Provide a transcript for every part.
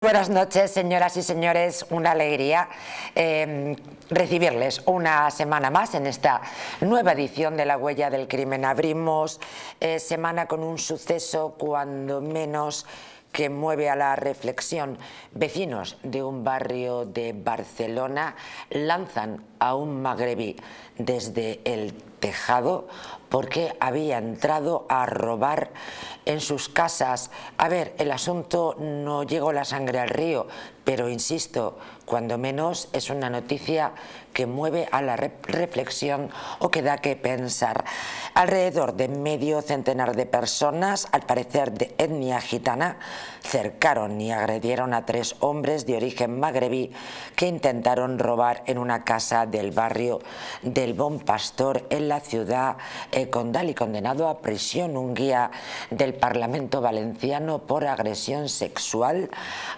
Buenas noches, señoras y señores. Una alegría recibirles una semana más en esta nueva edición de La Huella del Crimen. Abrimos semana con un suceso cuando menos que mueve a la reflexión. Vecinos de un barrio de Barcelona lanzan a un magrebí desde el tejado porque había entrado a robar en sus casas. A ver, el asunto no llegó la sangre al río, pero insisto, cuando menos es una noticia que mueve a la reflexión o que da que pensar. Alrededor de medio centenar de personas, al parecer de etnia gitana, cercaron y agredieron a 3 hombres de origen magrebí que intentaron robar en una casa del barrio del Bon Pastor en la ciudad condal, y condenado a prisión un guía del Parlamento valenciano por agresión sexual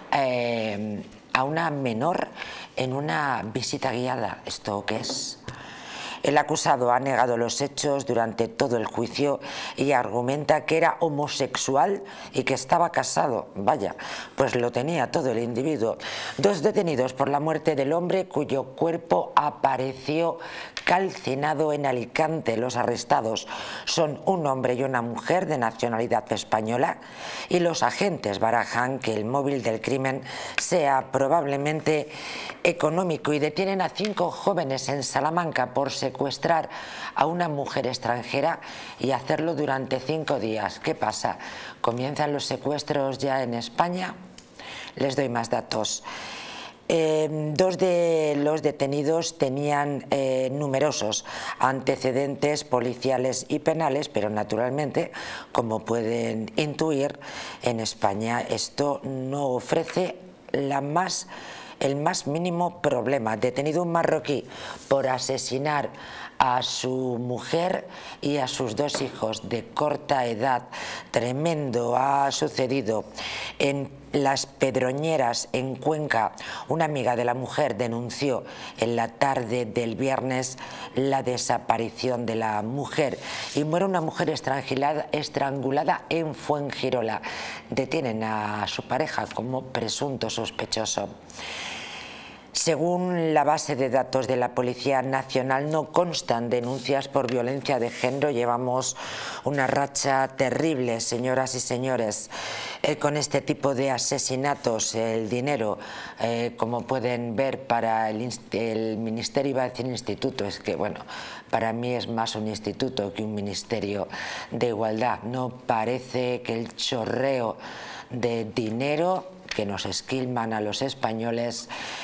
a una menor en una visita guiada. ¿Esto qué es? El acusado ha negado los hechos durante todo el juicio y argumenta que era homosexual y que estaba casado. Vaya, pues lo tenía todo el individuo. 2 detenidos por la muerte del hombre cuyo cuerpo apareció calcinado en Alicante. Los arrestados son un hombre y una mujer de nacionalidad española, y los agentes barajan que el móvil del crimen sea probablemente económico, y detienen a 5 jóvenes en Salamanca por secuestrar a una mujer extranjera y hacerlo durante 5 días. ¿Qué pasa? ¿Comienzan los secuestros ya en España? Les doy más datos. 2 de los detenidos tenían numerosos antecedentes policiales y penales, pero naturalmente, como pueden intuir, en España esto no ofrece el más mínimo problema. Detenido un marroquí por asesinar a su mujer y a sus 2 hijos de corta edad. Tremendo ha sucedido en Las Pedroñeras, en Cuenca. Una amiga de la mujer denunció en la tarde del viernes la desaparición de la mujer, y muere una mujer estrangulada en Fuengirola. Detienen a su pareja como presunto sospechoso. Según la base de datos de la Policía Nacional, no constan denuncias por violencia de género. Llevamos una racha terrible, señoras y señores, con este tipo de asesinatos. El dinero, como pueden ver, para el ministerio, iba a decir instituto, es que bueno, para mí es más un instituto que un ministerio de igualdad. No parece que el chorreo de dinero que nos esquilman a los españoles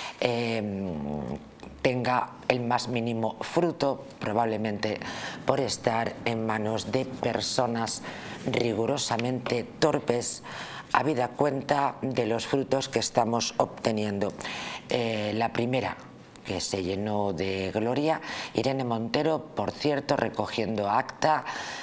tenga el más mínimo fruto, probablemente por estar en manos de personas rigurosamente torpes, habida cuenta de los frutos que estamos obteniendo. La primera, que se llenó de gloria, Irene Montero, por cierto, recogiendo acta.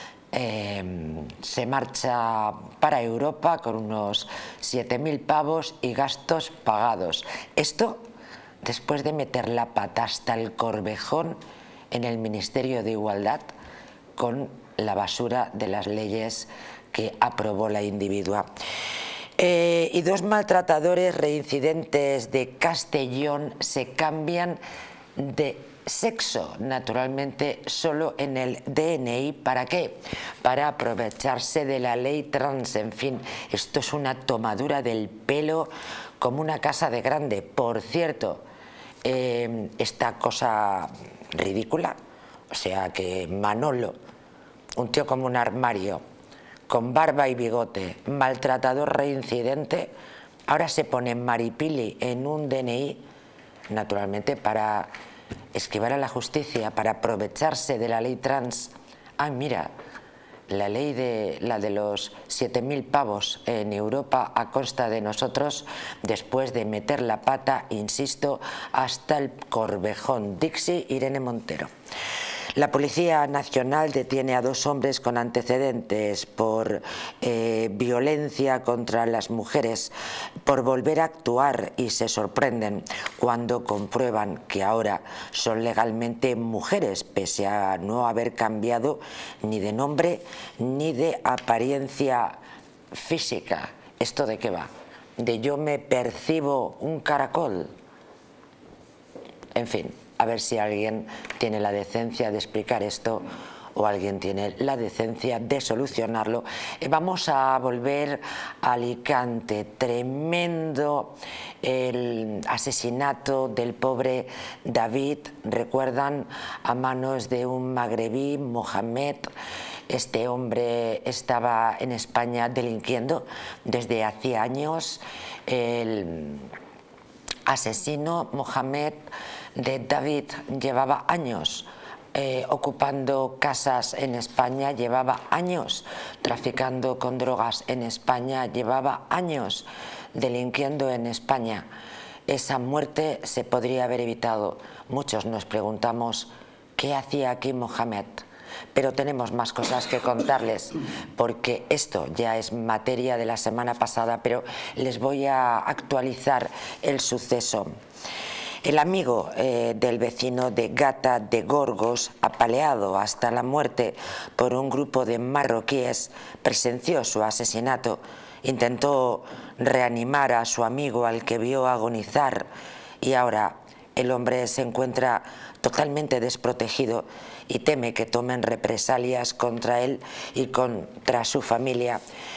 Se marcha para Europa con unos 7.000 pavos y gastos pagados. Esto después de meter la pata hasta el Corvejón en el Ministerio de Igualdad con la basura de las leyes que aprobó la individua. Y 2 maltratadores reincidentes de Castellón se cambian de sexo, naturalmente solo en el DNI. ¿Para qué? Para aprovecharse de la ley trans. En fin, esto es una tomadura del pelo como una casa de grande. Por cierto, esta cosa ridícula, o sea que Manolo, un tío como un armario, con barba y bigote, maltratador reincidente, ahora se pone maripili en un DNI, naturalmente para esquivar a la justicia, para aprovecharse de la ley trans. Ah, mira, la ley de los 7.000 pavos en Europa a costa de nosotros, después de meter la pata, insisto, hasta el Corvejón. Dixi, Irene Montero. La Policía Nacional detiene a 2 hombres con antecedentes por violencia contra las mujeres, por volver a actuar, y se sorprenden cuando comprueban que ahora son legalmente mujeres, pese a no haber cambiado ni de nombre ni de apariencia física. ¿Esto de qué va? de yo me percibo un caracol. En fin, a ver si alguien tiene la decencia de explicar esto o alguien tiene la decencia de solucionarlo. Vamos a volver a Alicante. Tremendo el asesinato del pobre David, recuerdan, a manos de un magrebí, Mohamed. Este hombre estaba en España delinquiendo desde hacía años. El asesino Mohamed de David llevaba años ocupando casas en España, llevaba años traficando con drogas en España, llevaba años delinquiendo en España. Esa muerte se podría haber evitado. Muchos nos preguntamos, ¿qué hacía aquí Mohamed? Pero tenemos más cosas que contarles, porque esto ya es materia de la semana pasada, pero les voy a actualizar el suceso. El amigo del vecino de Gata de Gorgos, apaleado hasta la muerte por un grupo de marroquíes, presenció su asesinato. Intentó reanimar a su amigo al que vio agonizar y ahora el hombre se encuentra totalmente desprotegido y teme que tomen represalias contra él y contra su familia.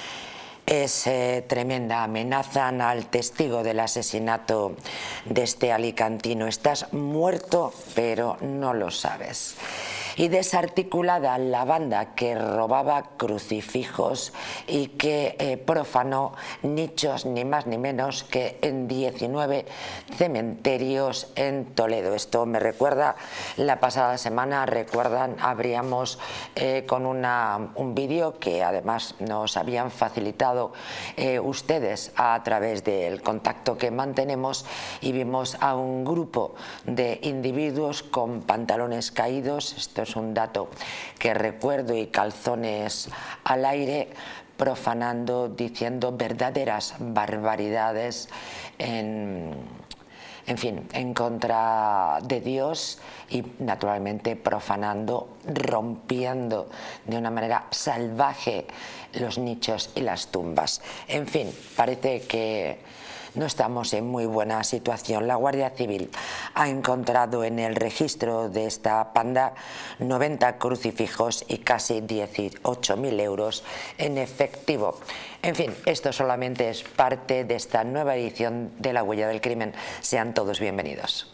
Es tremenda, amenazan al testigo del asesinato de este alicantino. Estás muerto, pero no lo sabes. Y desarticulada la banda que robaba crucifijos y que profanó nichos ni más ni menos que en 19 cementerios en Toledo. Esto me recuerda la pasada semana, recuerdan, abríamos con un vídeo que además nos habían facilitado ustedes a través del contacto que mantenemos, y vimos a un grupo de individuos con pantalones caídos. Esto es un dato que recuerdo, y calzones al aire, profanando, diciendo verdaderas barbaridades en fin, en contra de Dios y naturalmente profanando, rompiendo de una manera salvaje los nichos y las tumbas. En fin, parece que no estamos en muy buena situación. La Guardia Civil ha encontrado en el registro de esta panda 90 crucifijos y casi 18.000 euros en efectivo. En fin, esto solamente es parte de esta nueva edición de La Huella del Crimen. Sean todos bienvenidos.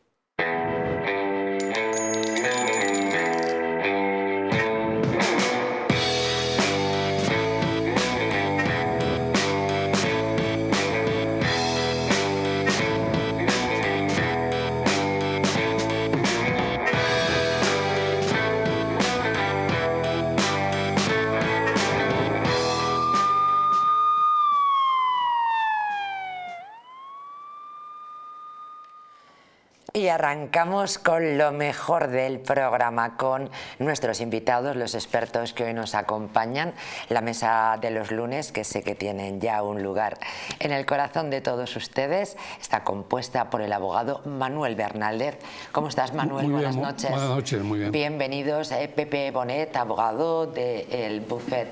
Y arrancamos con lo mejor del programa, con nuestros invitados, los expertos que hoy nos acompañan. La mesa de los lunes, que sé que tienen ya un lugar en el corazón de todos ustedes, está compuesta por el abogado Manuel Bernaldez. ¿Cómo estás, Manuel? Muy bien, buenas noches. Buenas noches, muy bien. Bienvenidos, Pepe Bonet, abogado del bufet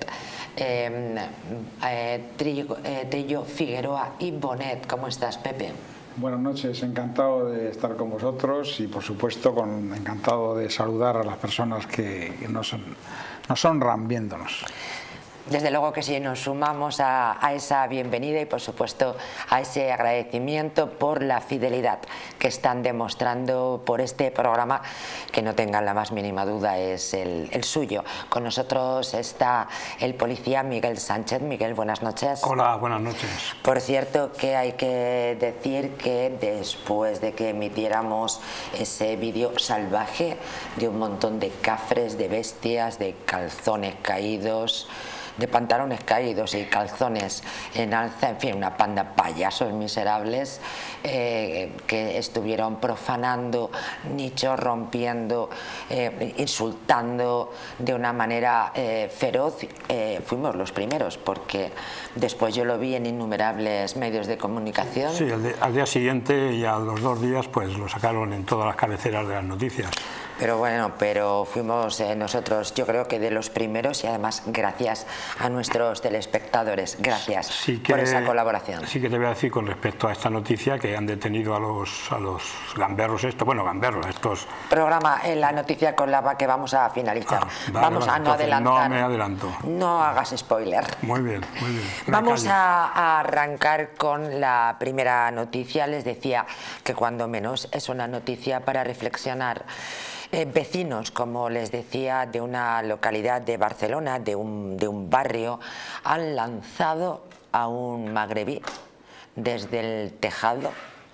Trillo, Figueroa y Bonet. ¿Cómo estás, Pepe? Buenas noches, encantado de estar con vosotros y por supuesto encantado de saludar a las personas que nos honran viéndonos. Desde luego que sí, nos sumamos a esa bienvenida y por supuesto a ese agradecimiento por la fidelidad que están demostrando por este programa, que no tengan la más mínima duda es el suyo. Con nosotros está el policía Miguel Sánchez. Miguel, buenas noches. Hola, buenas noches. Por cierto, que hay que decir que después de que emitiéramos ese vídeo salvaje de un montón de cafres, de bestias, de calzones caídos, de pantalones caídos y calzones en alza, en fin, una panda de payasos miserables que estuvieron profanando nichos, rompiendo, insultando de una manera feroz. Fuimos los primeros, porque después yo lo vi en innumerables medios de comunicación. Sí, al día siguiente y a los 2 días pues lo sacaron en todas las cabeceras de las noticias. Pero bueno, pero fuimos nosotros, yo creo que de los primeros, y además gracias a nuestros telespectadores, gracias por esa colaboración. Sí que te voy a decir con respecto a esta noticia que han detenido a los gamberros estos... Programa, la noticia con la que vamos a finalizar. Vale, vamos a no entonces, adelantar. No me adelanto. No hagas spoiler. Muy bien, muy bien. Vamos a arrancar con la primera noticia. Les decía que cuando menos es una noticia para reflexionar. Vecinos, como les decía, de una localidad de Barcelona, de un barrio, han lanzado a un magrebí desde el tejado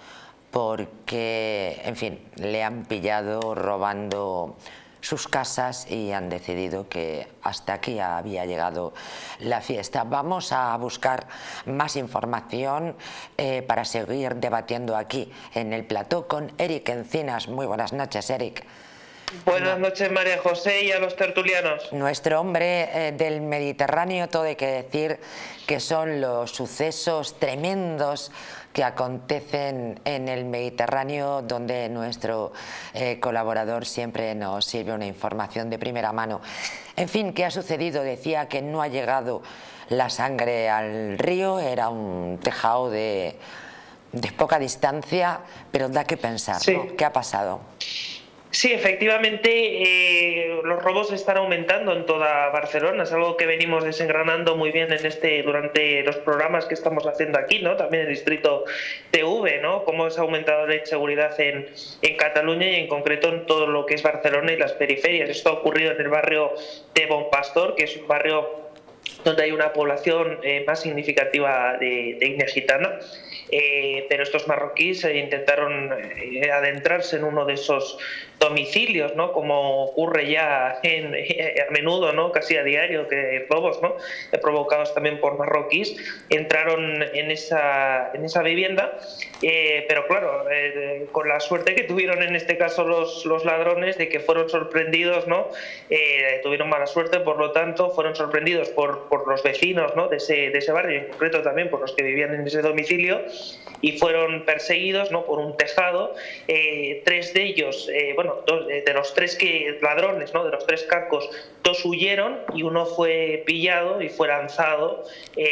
porque, en fin, le han pillado robando sus casas y han decidido que hasta aquí había llegado la fiesta. Vamos a buscar más información para seguir debatiendo aquí en el plató con Eric Encinas. Muy buenas noches, Eric. Buenas noches, María José, y a los tertulianos. Nuestro hombre del Mediterráneo, todo hay que decir que son los sucesos tremendos que acontecen en el Mediterráneo, donde nuestro colaborador siempre nos sirve una información de primera mano. En fin, ¿qué ha sucedido? Decía que no ha llegado la sangre al río, era un tejado de poca distancia, pero da que pensar, sí. ¿no? ¿Qué ha pasado? Sí, efectivamente, los robos están aumentando en toda Barcelona. Es algo que venimos desengranando muy bien durante los programas que estamos haciendo aquí, ¿no? También el distrito TV, ¿no? Cómo se ha aumentado la inseguridad en Cataluña y en concreto en todo lo que es Barcelona y las periferias. Esto ha ocurrido en el barrio de Bon Pastor, que es un barrio donde hay una población más significativa de etnia gitana. Pero estos marroquíes intentaron adentrarse en uno de esos domicilios, ¿no? Como ocurre ya a menudo, ¿no? Casi a diario, que robos, ¿no? Provocados también por marroquíes, entraron en esa vivienda, pero claro, con la suerte que tuvieron en este caso los ladrones de que fueron sorprendidos, ¿no? Tuvieron mala suerte, por lo tanto fueron sorprendidos por los vecinos, ¿no? de ese barrio, en concreto también por los que vivían en ese domicilio, y fueron perseguidos, ¿no? Por un tejado. Tres de ellos, de los tres ladrones, ¿no? De los tres cacos, dos huyeron y uno fue pillado y fue lanzado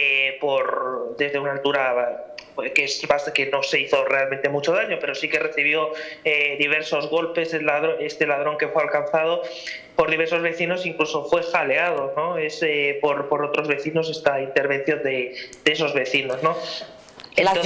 desde una altura que no se hizo realmente mucho daño, pero sí que recibió diversos golpes este ladrón que fue alcanzado por diversos vecinos, incluso fue jaleado, ¿no? por otros vecinos esta intervención de esos vecinos, ¿no? Entonces,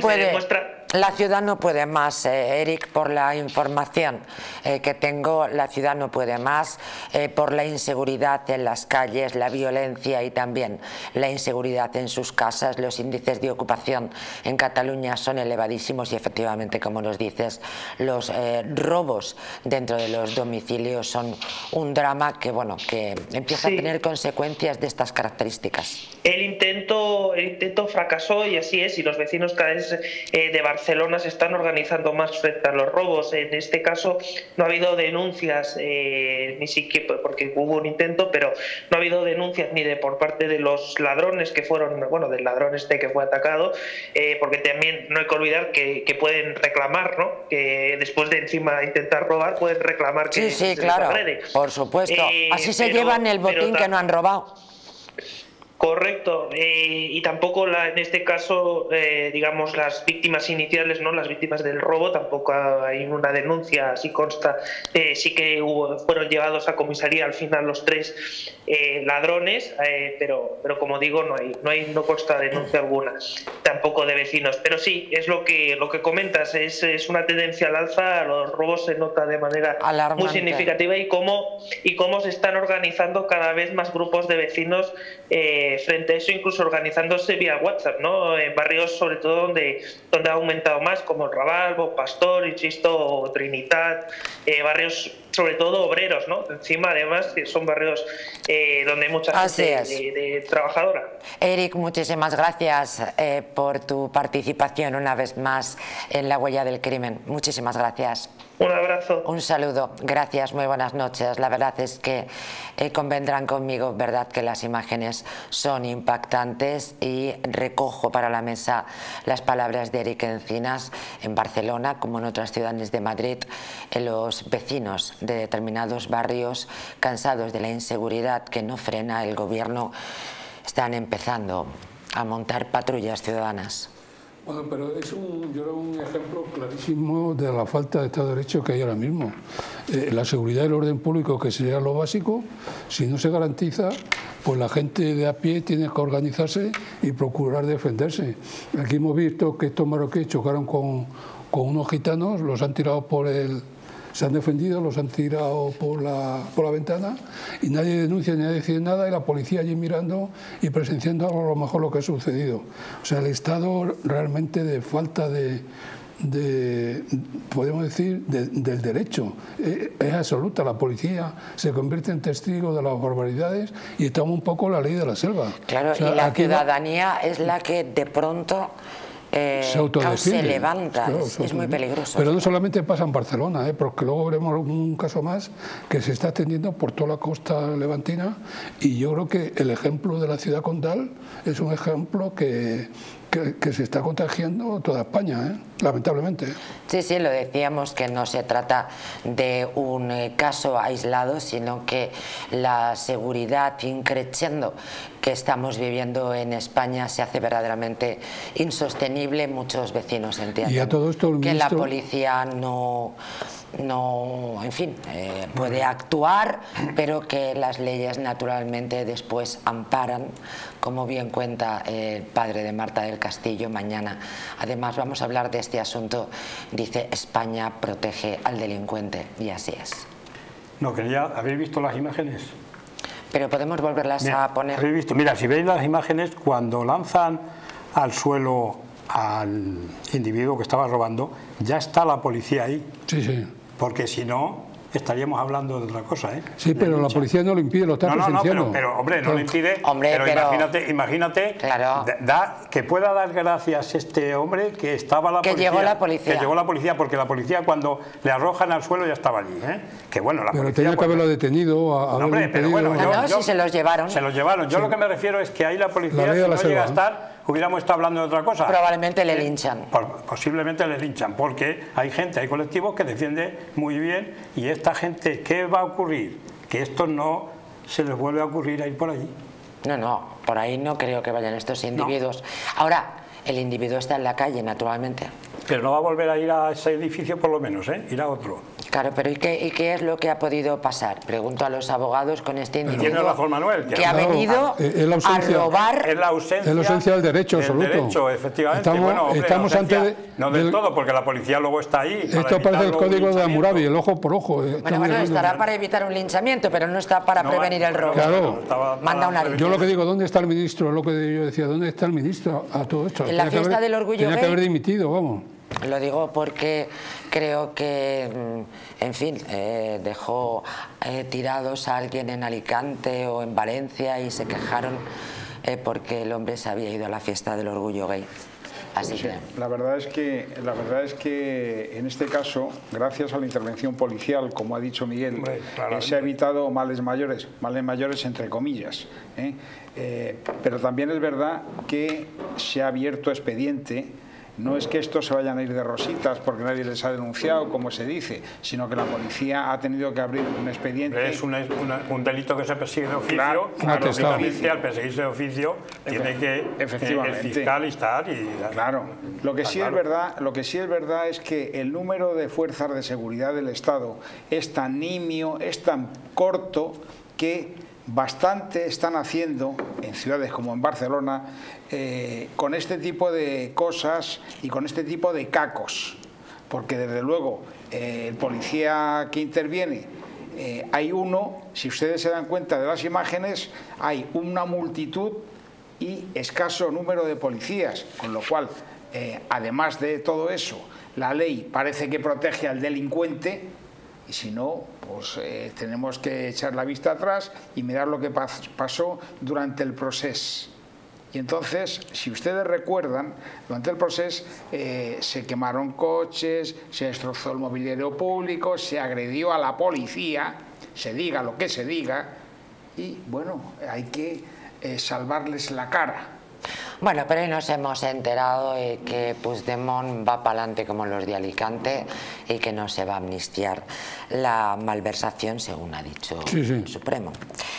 la ciudad no puede más, Eric, por la información que tengo. La ciudad no puede más por la inseguridad en las calles, la violencia y también la inseguridad en sus casas. Los índices de ocupación en Cataluña son elevadísimos y efectivamente, como nos dices, los robos dentro de los domicilios son un drama que empieza a tener consecuencias de estas características. El intento fracasó y así es, y los vecinos cada vez de Barcelona se están organizando más frente a los robos. En este caso no ha habido denuncias, ni siquiera porque hubo un intento, pero no ha habido denuncias ni por parte de los ladrones que fueron, del ladrón que fue atacado, porque también no hay que olvidar que pueden reclamar, ¿no? Que después de encima intentar robar pueden reclamar que sí, claro, por supuesto. Así se llevan el botín que no han robado. Correcto, y tampoco en este caso, digamos, las víctimas iniciales, ¿no? Las víctimas del robo, tampoco hay una denuncia, así consta. Sí que fueron llevados a comisaría al final los tres ladrones, pero como digo, no consta denuncia alguna, tampoco de vecinos. Pero sí, es lo que comentas, es una tendencia al alza, los robos se nota de manera alarmante, muy significativa, y cómo se están organizando cada vez más grupos de vecinos frente a eso, incluso organizándose vía WhatsApp, ¿no? En barrios sobre todo donde ha aumentado más, como el Raval, Bon Pastor, insisto, Trinitat, barrios sobre todo obreros, ¿no? Encima además que son barrios donde hay mucha gente de trabajadora. Eric, muchísimas gracias por tu participación una vez más en La Huella del Crimen. Muchísimas gracias. Un abrazo. Un saludo. Gracias, muy buenas noches. La verdad es que convendrán conmigo, verdad, que las imágenes son impactantes, y recojo para la mesa las palabras de Eric Encinas. En Barcelona, como en otras ciudades de Madrid, los vecinos de determinados barrios, cansados de la inseguridad que no frena el gobierno, están empezando a montar patrullas ciudadanas. Bueno, pero es yo creo un ejemplo clarísimo de la falta de Estado de Derecho que hay ahora mismo. La seguridad y el orden público, que sería lo básico, si no se garantiza, pues la gente de a pie tiene que organizarse y procurar defenderse. Aquí hemos visto que estos marroquíes chocaron con unos gitanos, los han tirado se han defendido, los han tirado por la ventana y nadie denuncia ni nadie dice nada, y la policía allí mirando y presenciando a lo mejor lo que ha sucedido. O sea, el estado realmente de falta podemos decir, del derecho es absoluta. La policía se convierte en testigo de las barbaridades y estamos un poco en la ley de la selva. Claro, o sea, y la ciudadanía es la que de pronto se levanta, claro, es muy peligroso. Pero no solamente pasa en Barcelona, porque luego veremos un caso más que se está extendiendo por toda la costa levantina, y yo creo que el ejemplo de la ciudad condal es un ejemplo que se está contagiando toda España, lamentablemente. Sí, sí, lo decíamos, que no se trata de un caso aislado, sino que la seguridad increciendo que estamos viviendo en España se hace verdaderamente insostenible. Muchos vecinos entienden y a todo esto que la policía no en fin, puede actuar, pero que las leyes naturalmente después amparan, como bien cuenta el padre de Marta del Castillo mañana. Además vamos a hablar de este asunto. Dice: España protege al delincuente, y así es. No, ¿habéis visto las imágenes? Pero podemos volverlas a poner. ¿Habéis visto? Mira, si veis las imágenes, cuando lanzan al suelo al individuo que estaba robando, ya está la policía ahí. Sí, sí. Porque si no, estaríamos hablando de otra cosa, ¿eh? Sí, pero la policía no lo impide, lo está presenciando. No, pero hombre, no lo impide. Hombre, pero imagínate claro, que pueda dar gracias este hombre que estaba la policía. Llegó la policía. Que llegó la policía, porque la policía cuando le arrojan al suelo ya estaba allí, ¿eh? Que bueno, la pero policía... tenía que haberlo detenido, hombre, pero bueno, si se los llevaron. Se los llevaron. Yo lo que me refiero es que ahí la policía, si no llega a estar, hubiéramos estado hablando de otra cosa. Probablemente le linchan. Posiblemente le linchan, porque hay gente, hay colectivos que defienden muy bien, y esta gente, ¿qué va a ocurrir? Que esto no se les vuelve a ocurrir a ir por allí. No, por ahí no creo que vayan estos individuos. No. Ahora, el individuo está en la calle, naturalmente. Pero no va a volver a ir a ese edificio, por lo menos, ir a otro. Claro, pero ¿y qué es lo que ha podido pasar? Pregunto a los abogados con este individuo. Tiene razón Manuel, que ha venido a robar. Es la ausencia del derecho absoluto. El derecho, efectivamente. Estamos ante no del todo, porque la policía luego está ahí. Esto parece el código de Hammurabi, el ojo por ojo. Bueno, estará para evitar un linchamiento, pero no está para prevenir el robo. Claro. Manda una Yo lo que digo, ¿dónde está el ministro? Lo que yo decía, ¿dónde está el ministro a todo esto? En la fiesta del orgullo gay. Tenía que haber dimitido, vamos. Lo digo porque creo que, en fin, dejó tirados a alguien en Alicante o en Valencia y se quejaron porque el hombre se había ido a la fiesta del orgullo gay. Así que... La verdad es que en este caso, gracias a la intervención policial, como ha dicho Miguel, se ha evitado males mayores entre comillas. Pero también es verdad que se ha abierto expediente. No es que estos se vayan a ir de rositas porque nadie les ha denunciado, como se dice, sino que la policía ha tenido que abrir un expediente. Es un delito que se persigue de oficio. Claro, al perseguirse de oficio tiene que el fiscal estar y... Claro. Lo que sí es verdad es que el número de fuerzas de seguridad del Estado es tan nimio, es tan corto, que bastante están haciendo en ciudades como en Barcelona con este tipo de cosas y con este tipo de cacos, porque desde luego el policía que interviene, hay uno, si ustedes se dan cuenta de las imágenes, hay una multitud y escaso número de policías, con lo cual además de todo eso, la ley parece que protege al delincuente. Y si no, pues tenemos que echar la vista atrás y mirar lo que pasó durante el proceso. Y entonces, si ustedes recuerdan, durante el proceso se quemaron coches, se destrozó el mobiliario público, se agredió a la policía, se diga lo que se diga, y bueno, hay que salvarles la cara. Bueno, pero hoy nos hemos enterado de que Puigdemont va para adelante como los de Alicante y que no se va a amnistiar la malversación, según ha dicho el Supremo.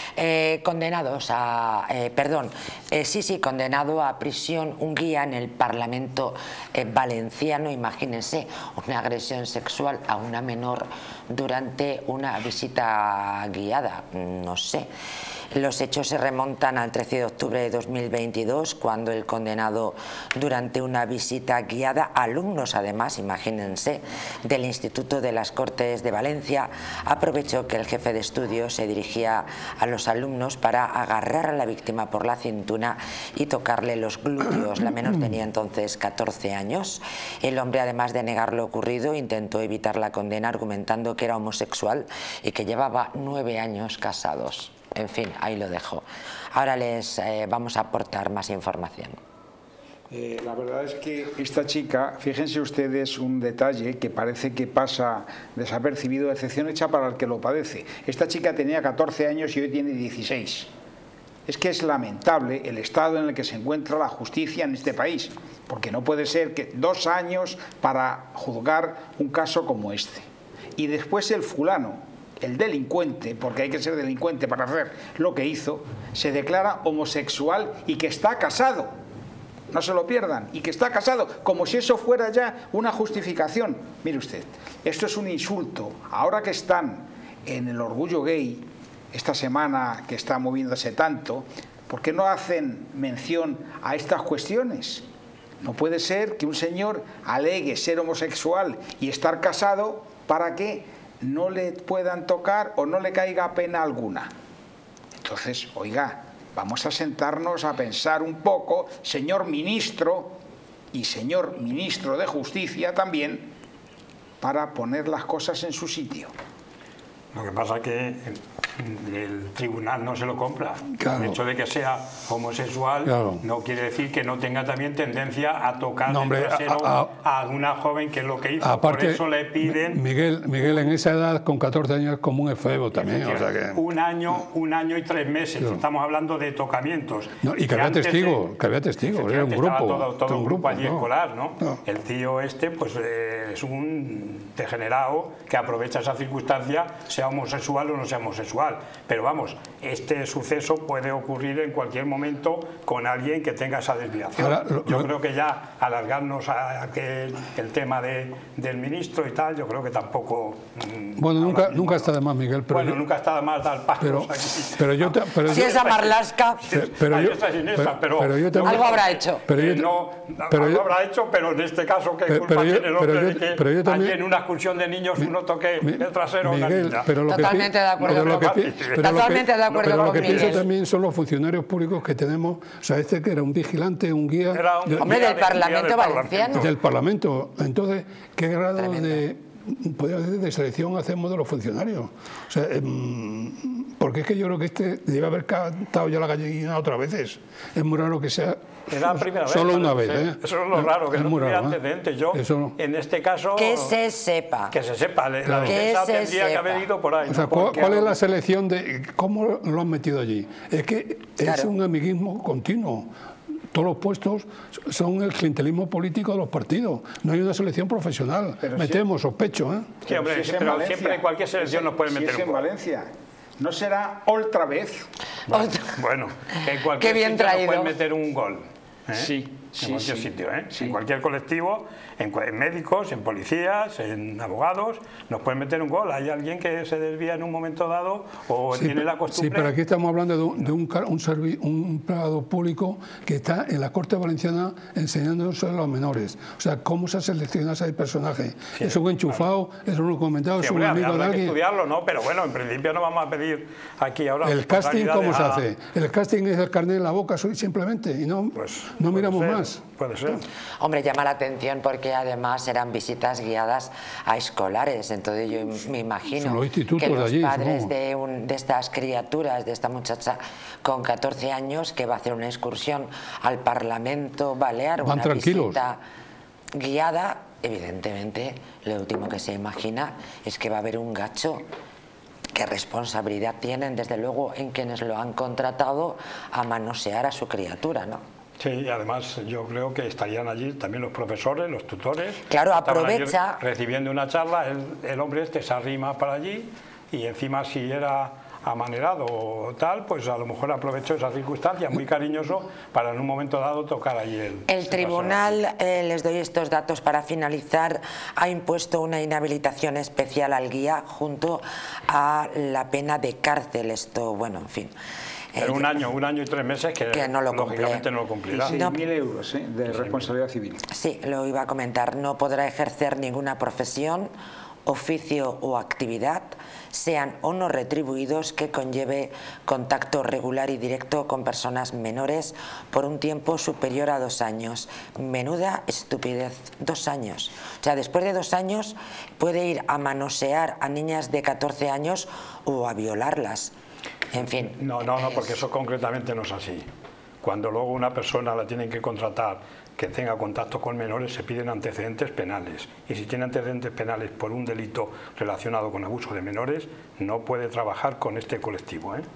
Condenado a prisión un guía en el Parlamento valenciano. Imagínense una agresión sexual a una menor durante una visita guiada, no sé. Los hechos se remontan al 13 de octubre de 2022, cuando el condenado, durante una visita guiada a alumnos, además, imagínense, del Instituto de las Cortes de Valencia, aprovechó que el jefe de estudios se dirigía a los alumnos para agarrar a la víctima por la cintura y tocarle los glúteos. La menor tenía entonces 14 años. El hombre, además de negar lo ocurrido, intentó evitar la condena argumentando que era homosexual y que llevaba 9 años casados. En fin, ahí lo dejo. Ahora les vamos a aportar más información. La verdad es que esta chica, fíjense ustedes un detalle que parece que pasa desapercibido, excepción hecha para el que lo padece. Esta chica tenía 14 años y hoy tiene 16. Es que es lamentable el estado en el que se encuentra la justicia en este país, porque no puede ser que 2 años para juzgar un caso como este. Y después el fulano, el delincuente, porque hay que ser delincuente para hacer lo que hizo, se declara homosexual y que está casado. No se lo pierdan, y que está casado, como si eso fuera ya una justificación. Mire usted, esto es un insulto. Ahora que están en el orgullo gay, esta semana que está moviéndose tanto, ¿por qué no hacen mención a estas cuestiones? No puede ser que un señor alegue ser homosexual y estar casado para que no le puedan tocar o no le caiga pena alguna. Entonces, oiga, vamos a sentarnos a pensar un poco, señor ministro y señor ministro de Justicia también, para poner las cosas en su sitio. Lo que pasa es que el tribunal no se lo compra. Claro. El hecho de que sea homosexual no quiere decir que no tenga también tendencia a tocar el trasero a una joven, que es lo que hizo. Aparte, por eso le piden... Miguel, en esa edad, con 14 años, es como un efebo también. O sea que... un año y 3 meses. Estamos hablando de tocamientos. No, y que había testigos, era un grupo. Todo un grupo allí escolar, ¿no? El tío este, pues es un degenerado que aprovecha esa circunstancia, sea homosexual o no sea homosexual. Pero vamos, este suceso puede ocurrir en cualquier momento con alguien que tenga esa desviación. Ahora, yo creo que ya alargarnos a que el tema del ministro y tal, yo creo que tampoco... Bueno, nunca está de más, Miguel. Pero bueno, nunca está de más dar pasos aquí. Si esa Marlaska... algo habrá hecho. Algo habrá hecho, pero en este caso, ¿qué culpa tiene el hombre de que allí en una excursión de niños uno toque el trasero a una niña? Totalmente de acuerdo lo que pienso también son los funcionarios públicos que tenemos. O sea, este que era un vigilante, un guía... Hombre, del Parlamento valenciano. Del Parlamento. Entonces, ¿qué grado de selección hacemos de los funcionarios? O sea, porque es que yo creo que este debe haber cantado ya la gallina otras veces. Es muy raro que sea... Era la primera vez. Solo una vez, Eso es lo raro, que no tuviera antecedentes. Yo, en este caso... Que se sepa. Que se sepa. La defensa tendría que haber ido por ahí. O sea, ¿cuál es la selección de cómo lo han metido allí? Es que es un amiguismo continuo. Todos los puestos son el clientelismo político de los partidos. No hay una selección profesional. Pero metemos sospecho, ¿eh? Sí, hombre, pero siempre en cualquier selección nos pueden meter un gol. En Valencia. ¿No será otra vez? Bueno, que en cualquier sitio nos pueden meter un gol. Sí, en cualquier sitio, en cualquier colectivo, en médicos, en policías, en abogados, nos pueden meter un gol. Hay alguien que se desvía en un momento dado o tiene la costumbre... Sí, pero aquí estamos hablando de un empleado público que está en la Corte Valenciana enseñándonos a los menores. O sea, cómo se selecciona ese personaje. Sí, es un enchufado, es un comentado, es un amigo de alguien... Hay que estudiarlo, ¿no? Pero bueno, en principio no vamos a pedir aquí ahora... ¿El casting cómo se hace? El casting es el carnet en la boca simplemente y no miramos más. Puede ser. Hombre, llama la atención porque además eran visitas guiadas a escolares. Entonces yo me imagino que los padres de estas criaturas, de esta muchacha con 14 años que va a hacer una excursión al Parlamento Balear, una visita guiada, evidentemente lo último que se imagina es que va a haber un gacho. ¿Qué responsabilidad tienen, desde luego, en quienes lo han contratado a manosear a su criatura, no? Sí, y además yo creo que estarían allí también los profesores, los tutores. Claro, estaban aprovecha. allí recibiendo una charla, el hombre este se arrima para allí y encima si era amanerado o tal, pues a lo mejor aprovechó esa circunstancia, muy cariñoso, para en un momento dado tocar ahí el tribunal, les doy estos datos para finalizar, ha impuesto una inhabilitación especial al guía junto a la pena de cárcel. Esto, bueno, en fin. Pero un año y 3 meses que no lo lógicamente no lo cumplirá. Y 6.000 euros de responsabilidad civil. Sí, lo iba a comentar. No podrá ejercer ninguna profesión, oficio o actividad, sean o no retribuidos, que conlleve contacto regular y directo con personas menores por un tiempo superior a 2 años. Menuda estupidez, 2 años. O sea, después de 2 años puede ir a manosear a niñas de 14 años o a violarlas. En fin. No, porque eso concretamente no es así. Cuando luego una persona la tienen que contratar que tenga contacto con menores, se piden antecedentes penales. Y si tiene antecedentes penales por un delito relacionado con abuso de menores, no puede trabajar con este colectivo, ¿eh?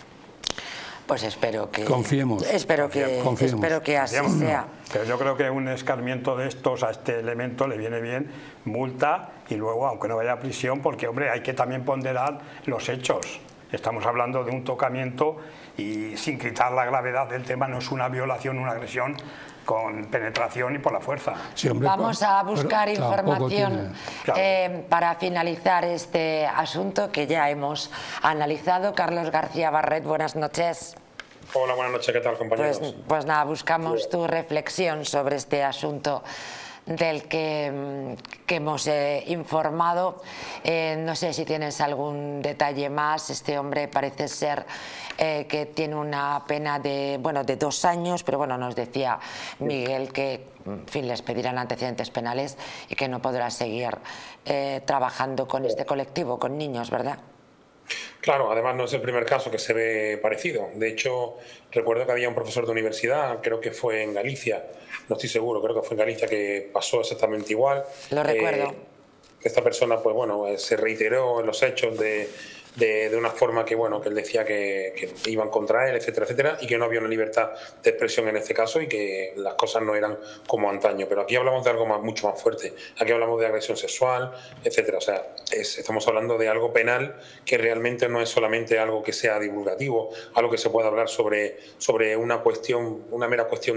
Pues espero que... Confiemos. Espero que así sea. Pero yo creo que un escarmiento de estos a este elemento le viene bien multa y luego, aunque no vaya a prisión, porque, hombre, hay que también ponderar los hechos. Estamos hablando de un tocamiento y sin quitar la gravedad del tema, no es una violación, una agresión con penetración y por la fuerza. Sí, hombre, vamos a buscar información Claro. para finalizar este asunto que ya hemos analizado. Carlos García Barret, buenas noches. Hola, buenas noches, ¿qué tal, compañeros? Pues nada, buscamos tu reflexión sobre este asunto del que hemos informado. No sé si tienes algún detalle más. Este hombre parece ser que tiene una pena de 2 años, pero bueno, nos decía Miguel que, en fin, les pedirán antecedentes penales y que no podrá seguir trabajando con este colectivo, con niños, ¿verdad? Claro, además no es el primer caso que se ve parecido. De hecho, recuerdo que había un profesor de universidad, creo que fue en Galicia, no estoy seguro, creo que fue en Galicia, que pasó exactamente igual. Lo recuerdo. Esta persona, pues bueno, se reiteró en los hechos de una forma que, bueno, que él decía que iban contra él, etcétera, etcétera, y que no había una libertad de expresión en este caso y que las cosas no eran como antaño. Pero aquí hablamos de algo mucho más fuerte. Aquí hablamos de agresión sexual, etcétera. O sea, estamos hablando de algo penal que realmente no es solamente algo que sea divulgativo, algo que se pueda hablar sobre una cuestión, una mera cuestión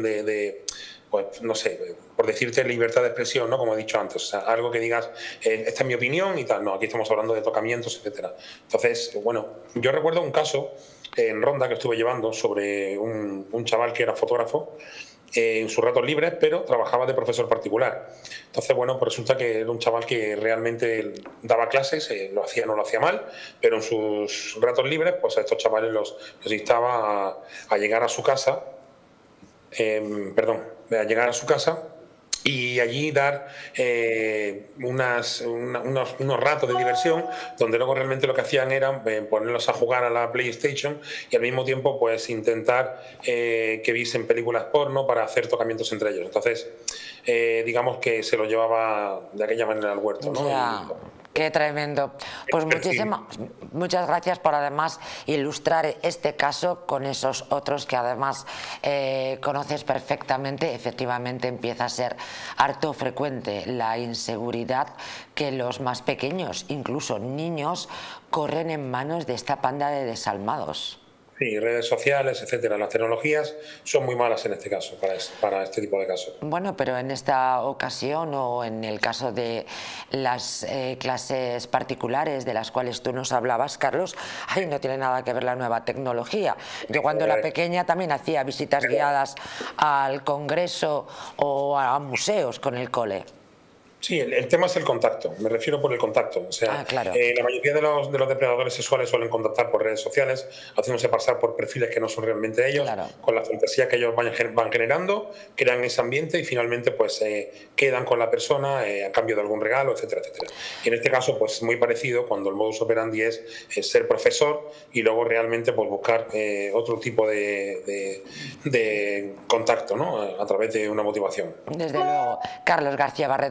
pues no sé, por decirte libertad de expresión, ¿no? Como he dicho antes, o sea, algo que digas, esta es mi opinión y tal. No, aquí estamos hablando de tocamientos, etcétera. Entonces, bueno, yo recuerdo un caso en Ronda que estuve llevando sobre un chaval que era fotógrafo en sus ratos libres, pero trabajaba de profesor particular. Entonces, bueno, pues resulta que era un chaval que realmente daba clases, no lo hacía mal, pero en sus ratos libres, pues a estos chavales los instaba a llegar a su casa, a llegar a su casa y allí dar unos ratos de diversión donde luego realmente lo que hacían era ponerlos a jugar a la PlayStation y al mismo tiempo pues intentar que viesen películas porno para hacer tocamientos entre ellos. Entonces, digamos que se lo llevaba de aquella manera al huerto, ¿no? Ya. Qué tremendo. Pues muchas gracias por además ilustrar este caso con esos otros que además conoces perfectamente. Efectivamente empieza a ser harto frecuente la inseguridad que los más pequeños, incluso niños, corren en manos de esta panda de desalmados. Sí, redes sociales, etcétera. Las tecnologías son muy malas en este caso, para este tipo de casos. Bueno, pero en esta ocasión o en el caso de las clases particulares de las cuales tú nos hablabas, Carlos, ahí no tiene nada que ver la nueva tecnología. Yo cuando era pequeña también hacía visitas guiadas al Congreso o a museos con el cole. Sí, el tema es el contacto, me refiero por el contacto. O sea, claro. La mayoría de los depredadores sexuales suelen contactar por redes sociales, haciéndose pasar por perfiles que no son realmente ellos, claro, con la fantasía que ellos van generando, crean ese ambiente y finalmente pues quedan con la persona a cambio de algún regalo, etcétera, etcétera. Y en este caso pues muy parecido cuando el modus operandi es ser profesor y luego realmente pues buscar otro tipo de contacto, ¿no? A través de una motivación. Desde luego. Carlos García Barret, muchísimas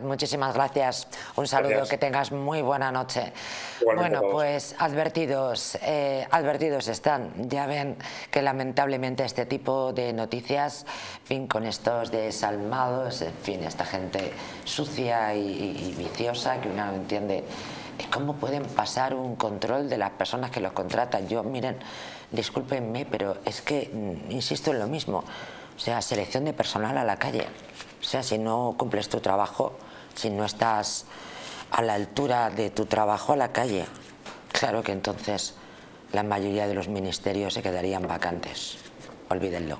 muchísimas gracias. Un saludo, gracias. Que tengas muy buena noche. Bueno, pues advertidos están. Ya ven que lamentablemente este tipo de noticias, en fin, con estos desalmados, en fin, esta gente sucia y viciosa, que uno no entiende cómo pueden pasar un control de las personas que los contratan. Yo, miren, discúlpenme, pero es que insisto en lo mismo. O sea, selección de personal a la calle. O sea, si no cumples tu trabajo, si no estás a la altura de tu trabajo, a la calle, claro que entonces la mayoría de los ministerios se quedarían vacantes. Olvídenlo.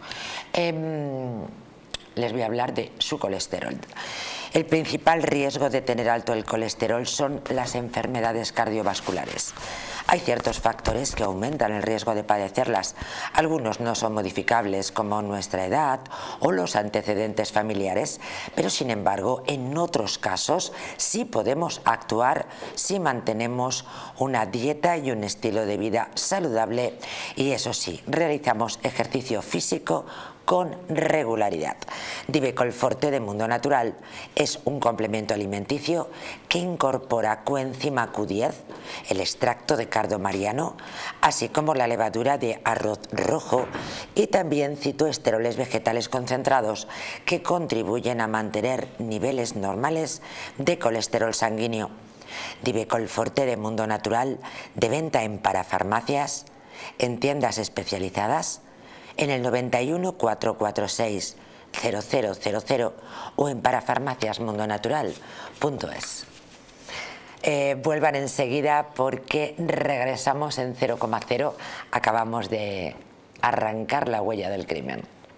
Les voy a hablar de su colesterol. El principal riesgo de tener alto el colesterol son las enfermedades cardiovasculares. Hay ciertos factores que aumentan el riesgo de padecerlas. Algunos no son modificables, como nuestra edad o los antecedentes familiares, pero sin embargo, en otros casos sí podemos actuar si mantenemos una dieta y un estilo de vida saludable y, eso sí, realizamos ejercicio físico con regularidad. Divecol Forte de Mundo Natural es un complemento alimenticio que incorpora coenzima Q10, el extracto de cardo mariano, así como la levadura de arroz rojo y también citoesteroles vegetales concentrados que contribuyen a mantener niveles normales de colesterol sanguíneo. Divecol Forte de Mundo Natural, de venta en parafarmacias, en tiendas especializadas, en el 91 446 0000 o en parafarmaciasmundonatural.es. Vuelvan enseguida porque regresamos en 0,0. Acabamos de arrancar la huella del crimen.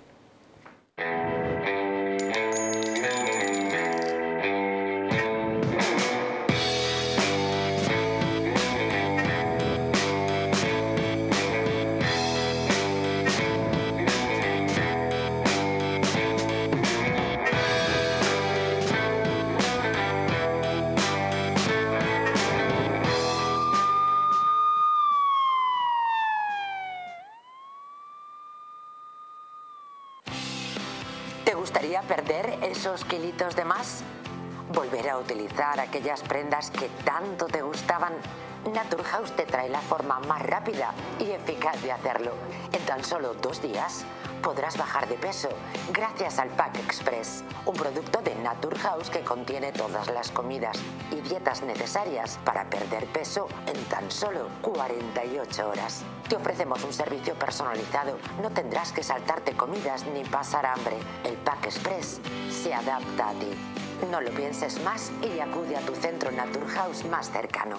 ¿Te gustaría perder esos kilitos de más? ¿Volver a utilizar aquellas prendas que tanto te gustaban? Naturhaus te trae la forma más rápida y eficaz de hacerlo. En tan solo 2 días podrás bajar de peso gracias al Pack Express, un producto de Naturhaus que contiene todas las comidas y dietas necesarias para perder peso en tan solo 48 horas. Te ofrecemos un servicio personalizado, no tendrás que saltarte comidas ni pasar hambre. El Pack Express se adapta a ti. No lo pienses más y acude a tu centro Naturhaus más cercano.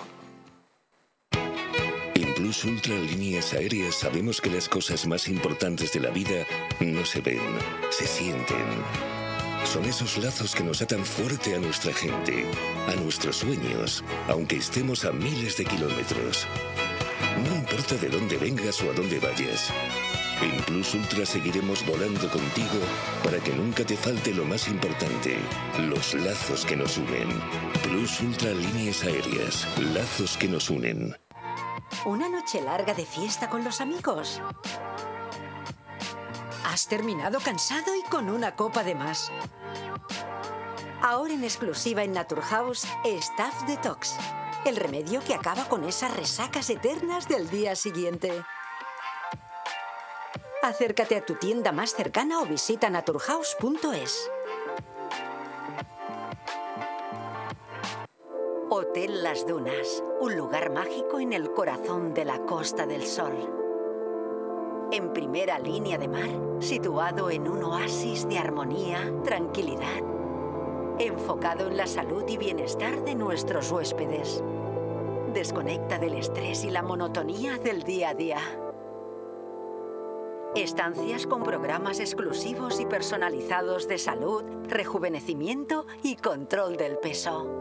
En Plus Ultra Líneas Aéreas sabemos que las cosas más importantes de la vida no se ven, se sienten. Son esos lazos que nos atan fuerte a nuestra gente, a nuestros sueños, aunque estemos a miles de kilómetros. No importa de dónde vengas o a dónde vayas. En Plus Ultra seguiremos volando contigo para que nunca te falte lo más importante, los lazos que nos unen. Plus Ultra Líneas Aéreas, lazos que nos unen. ¿Una noche larga de fiesta con los amigos? ¿Has terminado cansado y con una copa de más? Ahora en exclusiva en Naturhaus, Staff Detox, el remedio que acaba con esas resacas eternas del día siguiente. Acércate a tu tienda más cercana o visita naturhaus.es. Hotel Las Dunas, un lugar mágico en el corazón de la Costa del Sol. En primera línea de mar, situado en un oasis de armonía, tranquilidad, enfocado en la salud y bienestar de nuestros huéspedes. Desconecta del estrés y la monotonía del día a día. Estancias con programas exclusivos y personalizados de salud, rejuvenecimiento y control del peso.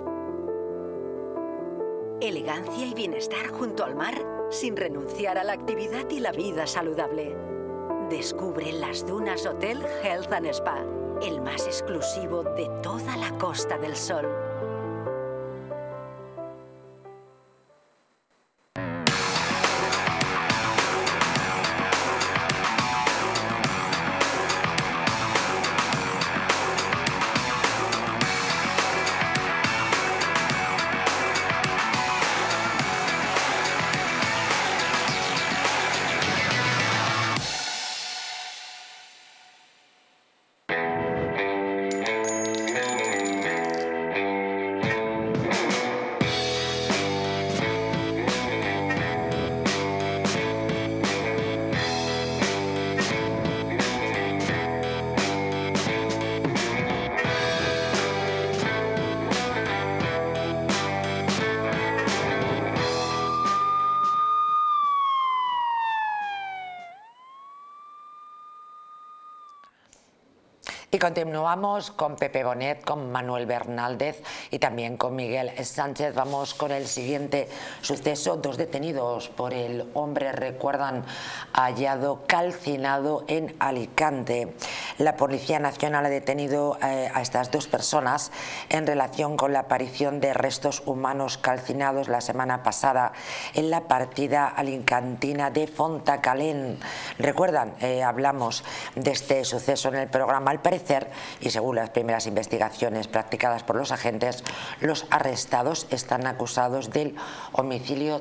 Elegancia y bienestar junto al mar, sin renunciar a la actividad y la vida saludable. Descubre Las Dunas Hotel Health and Spa, el más exclusivo de toda la Costa del Sol. Y continuamos con Pepe Bonet, con Manuel Bernaldez y también con Miguel Sánchez. Vamos con el siguiente suceso. 2 detenidos por el hombre, recuerdan, hallado calcinado en Alicante. La Policía Nacional ha detenido a estas 2 personas en relación con la aparición de restos humanos calcinados la semana pasada en la partida alicantina de Fontacalén. Recuerdan, hablamos de este suceso en el programa. Al parecer, y según las primeras investigaciones practicadas por los agentes, los arrestados están acusados del homicidio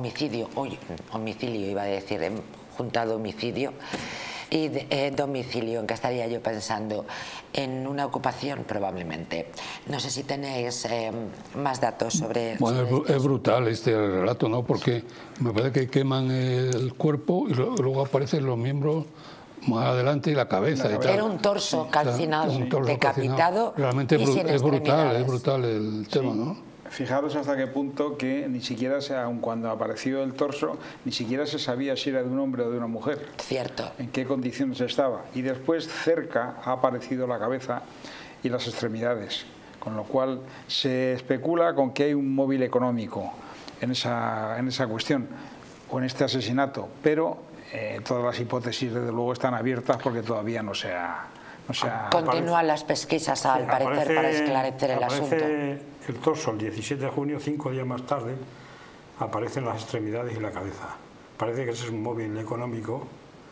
iba a decir, juntado homicidio y domicilio, en que estaría yo pensando en una ocupación probablemente. No sé si tenéis más datos sobre... Bueno, es brutal este relato, ¿no? Porque me parece que queman el cuerpo y luego aparecen los miembros más adelante y la cabeza y tal. Era un torso calcinado, decapitado. Realmente y sin es brutal el tema, ¿no? Fijaros hasta qué punto que ni siquiera, aun cuando apareció el torso, ni siquiera se sabía si era de un hombre o de una mujer. Cierto. En qué condiciones estaba. Y después cerca ha aparecido la cabeza y las extremidades. Con lo cual se especula con que hay un móvil económico en esa cuestión o en este asesinato. Pero todas las hipótesis desde luego están abiertas porque todavía no se ha... Continúan las pesquisas al parecer para esclarecer el asunto. El torso el 17 de junio, 5 días más tarde, aparecen las extremidades y la cabeza. Parece que ese es un móvil económico,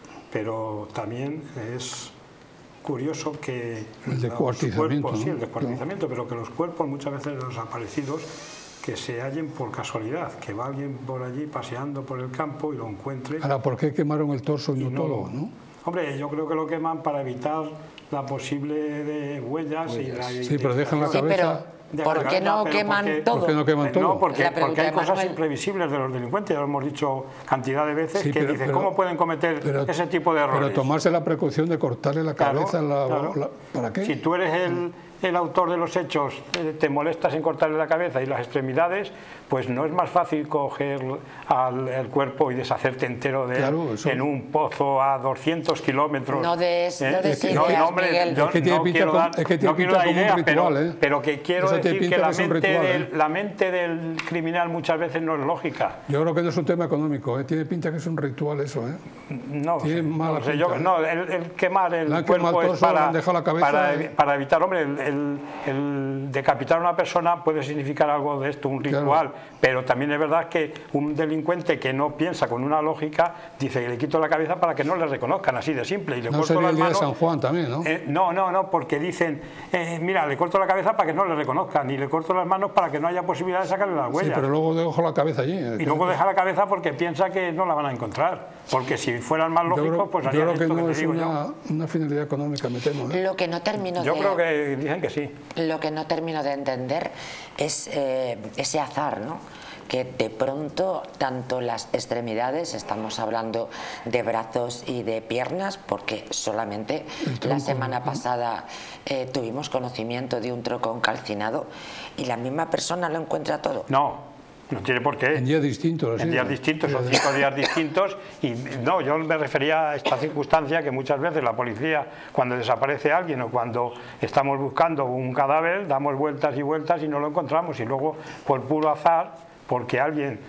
pero también es curioso que el descuartizamiento, sí, el descuartizamiento, pero que los cuerpos muchas veces de los desaparecidos que se hallen por casualidad, que va alguien por allí paseando por el campo y lo encuentre. Ahora, ¿por qué quemaron el torso y no todo, no? Hombre, yo creo que lo queman para evitar la posible de huellas y la... Sí, pero dejan la cabeza... ¿Por qué no queman todo? ¿Por qué no queman todo? No, porque hay cosas imprevisibles de los delincuentes, ya lo hemos dicho cantidad de veces, que dicen, ¿cómo pueden cometer ese tipo de errores? Pero tomarse la precaución de cortarle la cabeza, ¿para qué? Si tú eres el autor de los hechos, te molestas en cortarle la cabeza y las extremidades, pues no es más fácil coger el cuerpo y deshacerte entero de él en un pozo a 200 kilómetros. No des ideas, Miguel. Yo no quiero dar ideas, pero que quiero decir que la mente del criminal muchas veces no es lógica. Yo creo que no es un tema económico, tiene pinta que es un ritual eso, No, tiene mala pinta, el quemar el cuerpo es para evitar, hombre, el decapitar a una persona puede significar algo de esto, un ritual, pero también es verdad que un delincuente que no piensa con una lógica dice que le quito la cabeza para que no le reconozcan, así de simple, y le corto las manos. El día de San Juan también, ¿no? No, porque dicen, mira, le corto la cabeza para que no le reconozcan y le corto las manos para que no haya posibilidad de sacarle las huellas. Sí, pero luego dejo la cabeza allí. Y luego deja la cabeza porque piensa que no la van a encontrar, porque si fueran más lógicos, pues harían esto que no es una finalidad económica, me temo, ¿no? Lo que no termino Yo creo que dicen que sí. Lo que no termino de entender es ese azar, ¿no? Que de pronto tanto las extremidades, estamos hablando de brazos y de piernas, porque solamente la semana pasada tuvimos conocimiento de un trocón calcinado y la misma persona lo encuentra todo. No tiene por qué. En días distintos. En días distintos, son 5 días distintos. Y no, yo me refería a esta circunstancia que muchas veces la policía, cuando desaparece alguien o cuando estamos buscando un cadáver, damos vueltas y vueltas y no lo encontramos. Y luego, por puro azar, porque alguien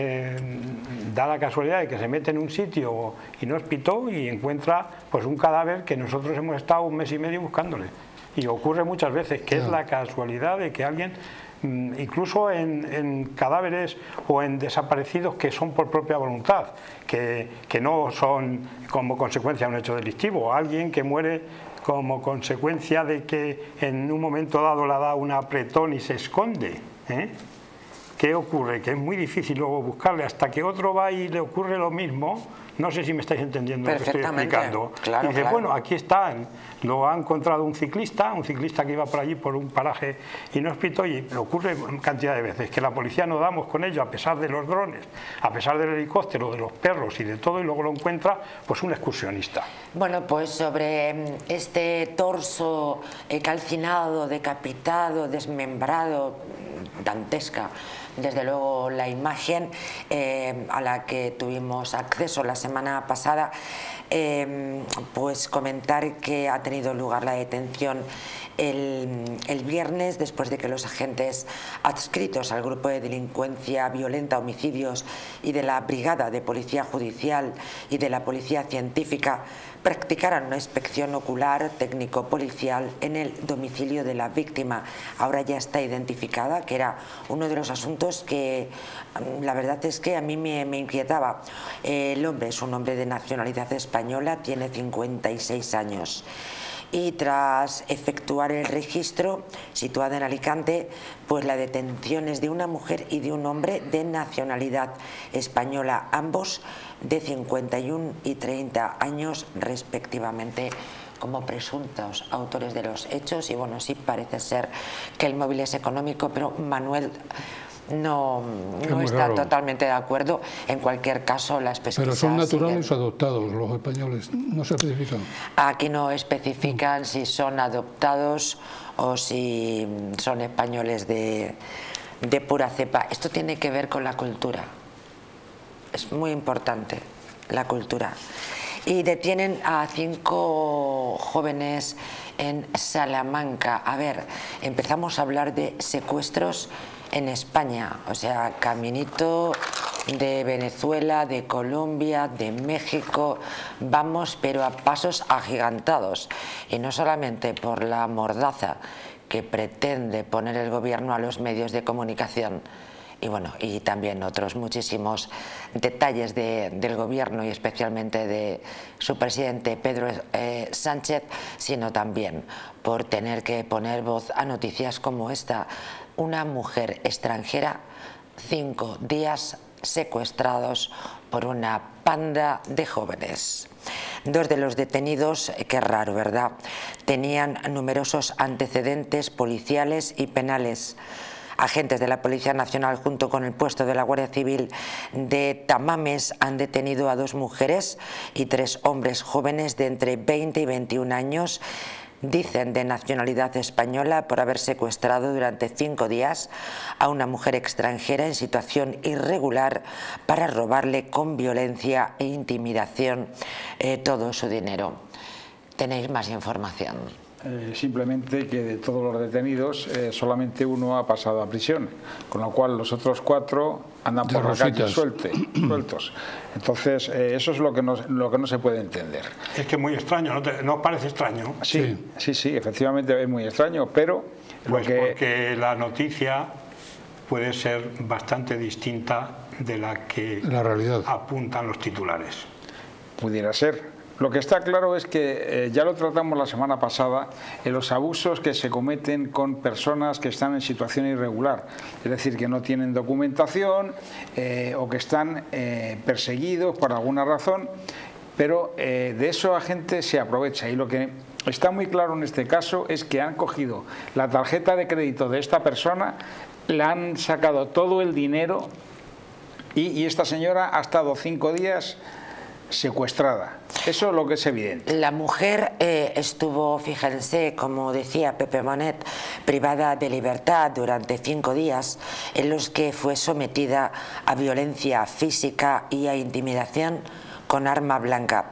da la casualidad de que se mete en un sitio y no es pitó y encuentra pues un cadáver que nosotros hemos estado 1 mes y medio buscándole. Y ocurre muchas veces que es la casualidad de que alguien... incluso en cadáveres o en desaparecidos que son por propia voluntad, que no son como consecuencia de un hecho delictivo, alguien que muere como consecuencia de que en un momento dado le da un apretón y se esconde. ¿Qué ocurre? Que es muy difícil luego buscarle hasta que otro va y le ocurre lo mismo. No sé si me estáis entendiendo lo que estoy explicando. Claro, y dice, bueno, aquí está, lo ha encontrado un ciclista que iba por allí por un paraje inhóspito, y le ocurre cantidad de veces que la policía no damos con ello, a pesar de los drones, a pesar del helicóptero, de los perros y de todo, y luego lo encuentra pues un excursionista. Bueno, pues sobre este torso calcinado, decapitado, desmembrado, dantesca desde luego la imagen a la que tuvimos acceso la semana pasada, pues comentar que ha tenido lugar la detención el viernes, después de que los agentes adscritos al grupo de delincuencia violenta, homicidios y de la Brigada de Policía Judicial y de la Policía Científica practicaran una inspección ocular técnico-policial en el domicilio de la víctima. Ahora ya está identificada, que era uno de los asuntos que la verdad es que a mí me inquietaba. El hombre es un hombre de nacionalidad española, tiene 56 años. Y tras efectuar el registro, situado en Alicante, pues la detención es de una mujer y de un hombre de nacionalidad española, ambos de 51 y 30 años respectivamente, como presuntos autores de los hechos. Y bueno, sí parece ser que el móvil es económico, pero Manuel no está totalmente de acuerdo. En cualquier caso, las pesquisas... Pero son naturales o adoptados los españoles, no se especifican. Aquí no especifican si son adoptados o si son españoles de pura cepa. Esto tiene que ver con la cultura. Es muy importante la cultura. Y detienen a 5 jóvenes en Salamanca. A ver, empezamos a hablar de secuestros en España, o sea, caminito de Venezuela, de Colombia, de México, vamos pero a pasos agigantados, y no solamente por la mordaza que pretende poner el gobierno a los medios de comunicación, y bueno, y también otros muchísimos detalles del gobierno y especialmente de su presidente Pedro Sánchez, sino también por tener que poner voz a noticias como esta. Una mujer extranjera, 5 días secuestrados por una panda de jóvenes. 2 de los detenidos, qué raro, ¿verdad?, tenían numerosos antecedentes policiales y penales. Agentes de la Policía Nacional junto con el puesto de la Guardia Civil de Tamames han detenido a 2 mujeres y 3 hombres jóvenes de entre 20 y 21 años, dicen de nacionalidad española, por haber secuestrado durante 5 días a una mujer extranjera en situación irregular para robarle con violencia e intimidación todo su dinero. ¿Tenéis más información? Simplemente que de todos los detenidos solamente uno ha pasado a prisión, con lo cual los otros 4 andan por la calle sueltos. Entonces eso es lo que no se puede entender. Es que es muy extraño, ¿no os parece extraño? Sí, efectivamente es muy extraño, pero... Pues porque la noticia puede ser bastante distinta de la que la realidad apuntan los titulares. Pudiera ser. Lo que está claro es que, ya lo tratamos la semana pasada, en los abusos que se cometen con personas que están en situación irregular, es decir, que no tienen documentación o que están perseguidos por alguna razón, pero de eso la gente se aprovecha. Y lo que está muy claro en este caso es que han cogido la tarjeta de crédito de esta persona, le han sacado todo el dinero y esta señora ha estado 5 días secuestrada. Eso es lo que es evidente. La mujer estuvo, fíjense, como decía Pepe Monet, privada de libertad durante 5 días, en los que fue sometida a violencia física y a intimidación con arma blanca.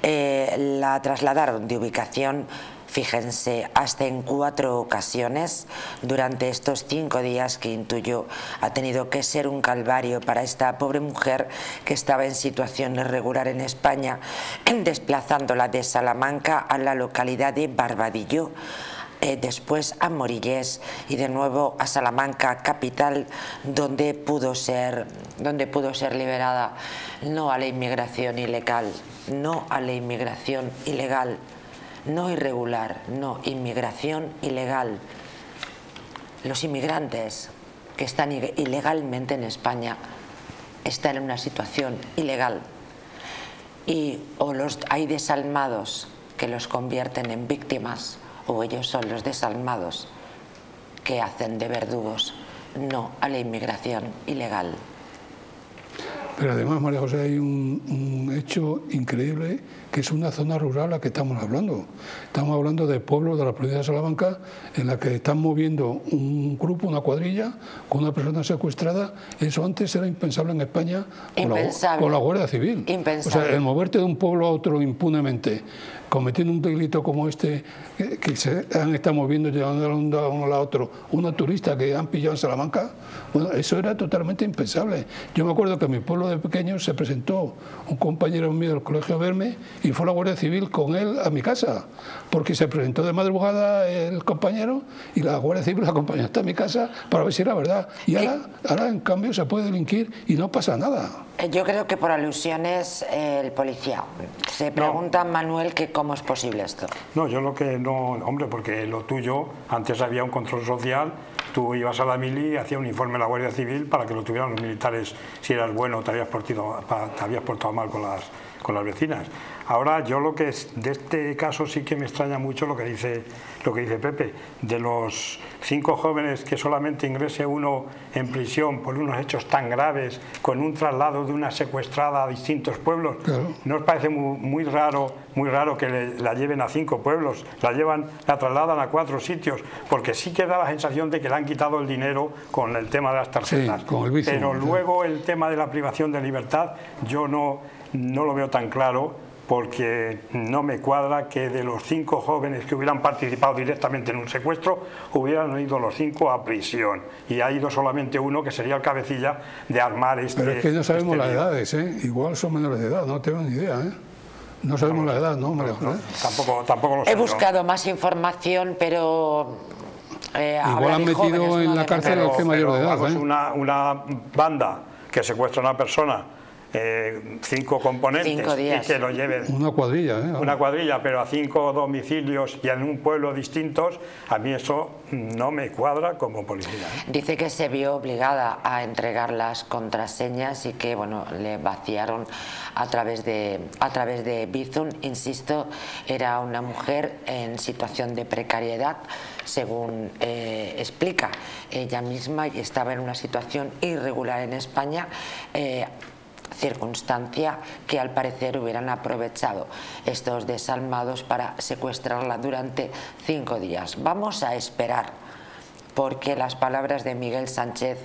La trasladaron de ubicación, fíjense, hasta en 4 ocasiones durante estos 5 días, que intuyo ha tenido que ser un calvario para esta pobre mujer que estaba en situación irregular en España, desplazándola de Salamanca a la localidad de Barbadillo, después a Morillés y de nuevo a Salamanca capital, donde pudo ser liberada. No a la inmigración ilegal, no a la inmigración ilegal. No irregular, no, inmigración ilegal. Los inmigrantes que están ilegalmente en España están en una situación ilegal, y o hay desalmados que los convierten en víctimas, o ellos son los desalmados que hacen de verdugos. No a la inmigración ilegal. Pero además, María José, hay un hecho increíble, que es una zona rural a la que estamos hablando. Estamos hablando de pueblos de la provincia de Salamanca en la que están moviendo un grupo, una cuadrilla, con una persona secuestrada. Eso antes era impensable en España con la Guardia Civil. Impensable. O sea, el moverte de un pueblo a otro impunemente, cometiendo un delito como este, que se han estado moviendo, llevando de uno a otro, una turista que han pillado en Salamanca, bueno, eso era totalmente impensable. Yo me acuerdo que en mi pueblo de pequeño se presentó un compañero mío del colegio a verme y fue la Guardia Civil con él a mi casa, porque se presentó de madrugada el compañero y la Guardia Civil la acompañó hasta mi casa para ver si era verdad. Y ahora en cambio se puede delinquir y no pasa nada. Yo creo que por alusiones el policía. Se pregunta, Manuel, que cómo es posible esto. No, yo lo que no, hombre, porque lo tuyo, antes había un control social, tú ibas a la mili y hacía un informe a la Guardia Civil para que lo tuvieran los militares si eras bueno o te habías portado mal con las vecinas. Ahora yo lo que es de este caso sí que me extraña mucho lo que dice Pepe, de los 5 jóvenes que solamente ingrese uno en prisión por unos hechos tan graves, con un traslado de una secuestrada a distintos pueblos. Claro. ¿No os parece muy raro que la lleven a 5 pueblos, la trasladan a 4 sitios? Porque sí que da la sensación de que le han quitado el dinero con el tema de las tarjetas. Sí, con el vicio, pero luego el tema de la privación de libertad yo no lo veo tan claro, porque no me cuadra que de los 5 jóvenes que hubieran participado directamente en un secuestro, hubieran ido los 5 a prisión. Y ha ido solamente uno, que sería el cabecilla de armar este... Pero es que no sabemos las edades, ¿eh? Igual son menores de edad, no tengo ni idea, ¿eh? No sabemos la edad, ¿no, María José? Tampoco lo sé. He buscado más información, pero... igual han metido en la cárcel al que mayor de edad, ¿eh? Una banda que secuestra a una persona, 5 componentes 5 días. Y que lo lleven una cuadrilla, una cuadrilla, pero a 5 domicilios y en un pueblo distintos, a mí eso no me cuadra como policía. Dice que se vio obligada a entregar las contraseñas y que bueno, le vaciaron a través de Bizum. Insisto, era una mujer en situación de precariedad, según explica ella misma, y estaba en una situación irregular en España, circunstancia que al parecer hubieran aprovechado estos desalmados para secuestrarla durante 5 días. Vamos a esperar, porque las palabras de Miguel Sánchez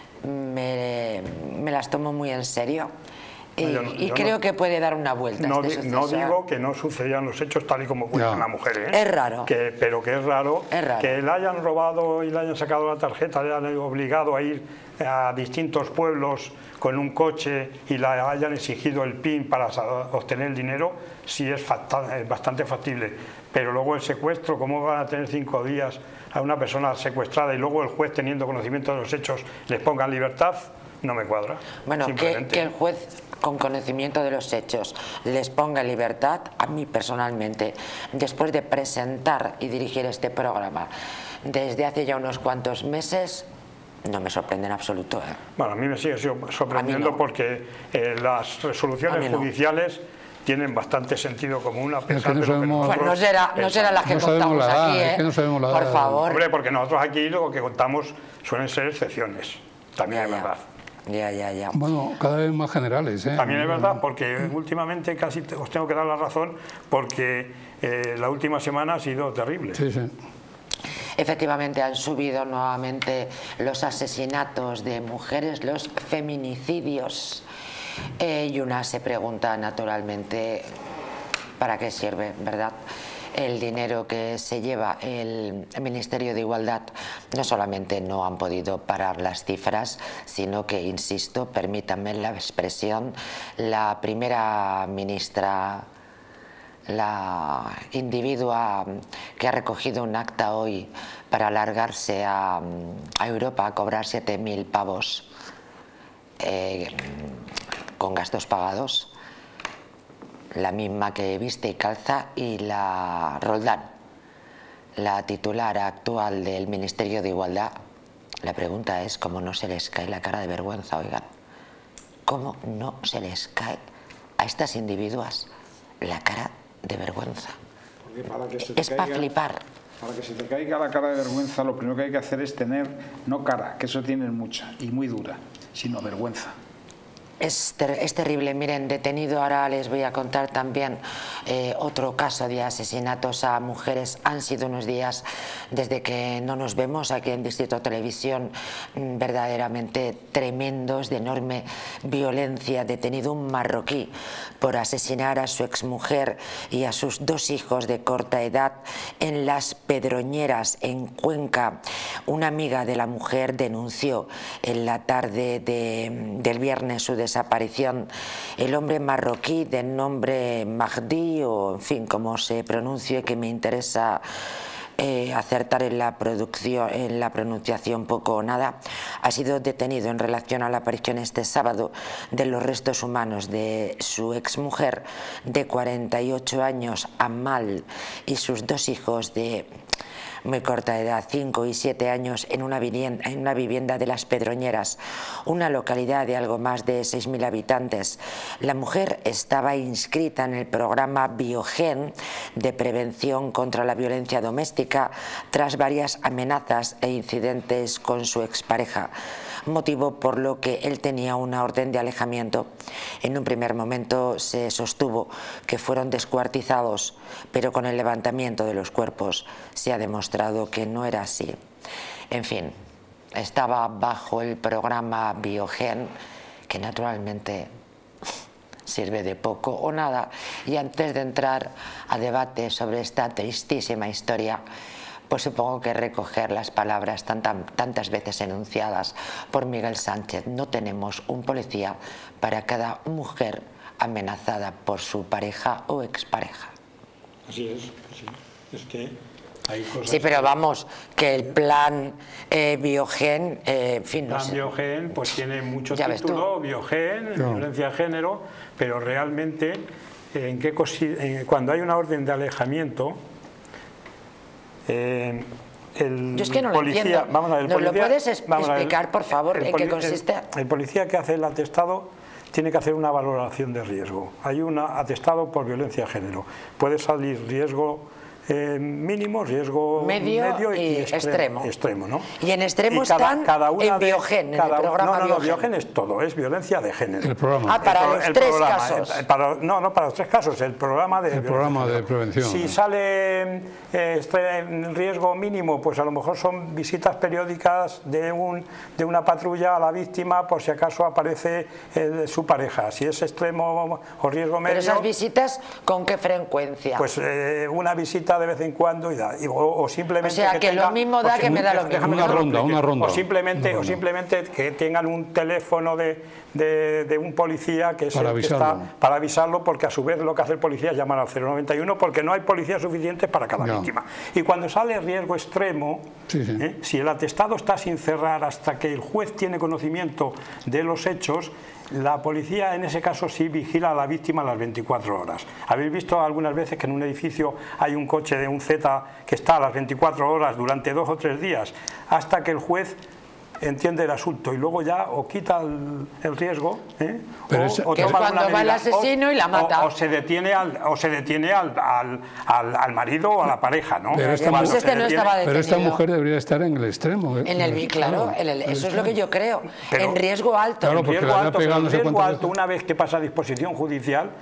me las tomo muy en serio. Y creo que puede dar una vuelta. No digo que no sucedían los hechos tal y como cuentan la mujer, ¿eh? Es raro. Pero que es raro que le hayan robado y le hayan sacado la tarjeta, le hayan obligado a ir a distintos pueblos con un coche y le hayan exigido el PIN para obtener el dinero, sí es bastante factible. Pero luego el secuestro, ¿cómo van a tener 5 días a una persona secuestrada y luego el juez, teniendo conocimiento de los hechos, les ponga en libertad? No me cuadra. Bueno, que el juez con conocimiento de los hechos les ponga en libertad, a mí personalmente, después de presentar y dirigir este programa desde hace ya unos cuantos meses, no me sorprende en absoluto. Bueno, a mí me sigue sorprendiendo porque las resoluciones judiciales tienen bastante sentido común, a pesar de lo que nosotros... No serán las que contamos aquí, ¿eh? Es que no sabemos la edad. Por favor. Hombre, porque nosotros aquí lo que contamos suelen ser excepciones, también es verdad. Ya. Bueno, cada vez más generales, ¿eh? También es verdad, porque últimamente casi os tengo que dar la razón, porque la última semana ha sido terrible. Sí. Efectivamente han subido nuevamente los asesinatos de mujeres, los feminicidios. Y una se pregunta naturalmente para qué sirve, ¿verdad?, el dinero que se lleva el Ministerio de Igualdad. No solamente no han podido parar las cifras, sino que, insisto, permítanme la expresión, la primera ministra, la individua que ha recogido un acta hoy para largarse a Europa a cobrar 7.000 pavos con gastos pagados, la misma que viste y calza, y la Roldán, la titular actual del Ministerio de Igualdad. La pregunta es cómo no se les cae la cara de vergüenza, oigan. ¿Cómo no se les cae a estas individuas la cara de vergüenza? Es para flipar. Para que se te caiga la cara de vergüenza, lo primero que hay que hacer es tener, no cara, que eso tienen mucha y muy dura, sino vergüenza. Es terrible. Miren, detenido, ahora les voy a contar también otro caso de asesinatos a mujeres. Han sido unos días desde que no nos vemos aquí en Distrito Televisión verdaderamente tremendos, de enorme violencia. Detenido un marroquí por asesinar a su exmujer y a sus 2 hijos de corta edad en Las Pedroñeras, en Cuenca. Una amiga de la mujer denunció en la tarde del viernes su desaparición. El hombre marroquí de nombre Mahdi, o en fin, como se pronuncie, que me interesa acertar en la pronunciación poco o nada, ha sido detenido en relación a la aparición este sábado de los restos humanos de su exmujer de 48 años, Amal, y sus 2 hijos de muy corta edad, 5 y 7 años, en una vivienda de Las Pedroñeras, una localidad de algo más de 6.000 habitantes. La mujer estaba inscrita en el programa Biogen de prevención contra la violencia doméstica tras varias amenazas e incidentes con su expareja, motivo por lo que él tenía una orden de alejamiento. En un primer momento se sostuvo que fueron descuartizados, pero con el levantamiento de los cuerpos se ha demostrado que no era así. En fin, estaba bajo el programa Biogen, que naturalmente sirve de poco o nada. Y antes de entrar a debate sobre esta tristísima historia, pues supongo que recoger las palabras tantas veces enunciadas por Miguel Sánchez: no tenemos un policía para cada mujer amenazada por su pareja o expareja. Así es, sí. Es que hay cosas... Sí, pero vamos, que el plan Biogen, en fin, no sé. El plan Biogen pues tiene mucho título, Biogen, violencia de género, pero realmente cuando hay una orden de alejamiento, yo es que no policía, lo entiendo. Vamos a ver, ¿Nos lo puedes explicar, por favor, en qué consiste? El policía que hace el atestado tiene que hacer una valoración de riesgo. Hay un atestado por violencia de género. Puede salir riesgo mínimo, riesgo medio y extremo, ¿no? Y en extremo están en Biogen, en el programa Biogen. No, Biogen es todo, es violencia de género. El programa. Ah, para los 3 casos. No, para los 3 casos, el programa de prevención. Si sale riesgo mínimo, pues a lo mejor son visitas periódicas de una patrulla a la víctima por si acaso aparece su pareja. Si es extremo o riesgo medio... ¿Pero esas visitas con qué frecuencia? Pues una visita de vez en cuando o simplemente... O sea, que lo mismo da que me da lo mismo. Una ronda. O simplemente que tengan un teléfono de un policía que está para avisarlo, porque a su vez lo que hace el policía es llamar al 091, porque no hay policías suficientes para cada víctima. Y cuando sale riesgo extremo, si el atestado está sin cerrar hasta que el juez tiene conocimiento de los hechos, la policía en ese caso sí vigila a la víctima las 24 horas. Habéis visto algunas veces que en un edificio hay un coche de un Z que está a las 24 horas durante 2 o 3 días hasta que el juez entiende el asunto y luego ya o quita el riesgo, o que es cuando va el asesino y la mata, o se detiene al marido o a la pareja, ¿no? Pero esta mujer debería estar en el extremo. Claro, eso es lo que yo creo. Pero, en riesgo alto. Claro, en riesgo alto, una vez que pasa a disposición judicial,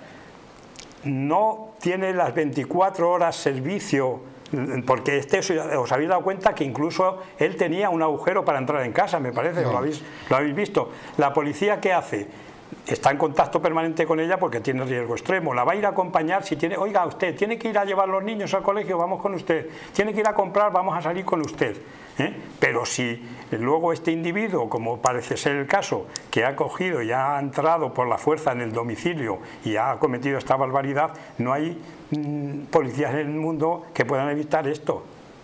no tiene las 24 horas servicio. Porque os habéis dado cuenta que incluso él tenía un agujero para entrar en casa, me parece, lo habéis visto. La policía, ¿qué hace? Está en contacto permanente con ella porque tiene riesgo extremo. La va a ir a acompañar si tiene, oiga, usted tiene que ir a llevar a los niños al colegio, vamos con usted. Tiene que ir a comprar, vamos a salir con usted. Pero si luego este individuo, como parece ser el caso, que ha cogido y ha entrado por la fuerza en el domicilio y ha cometido esta barbaridad, no hay policías en el mundo que puedan evitar esto.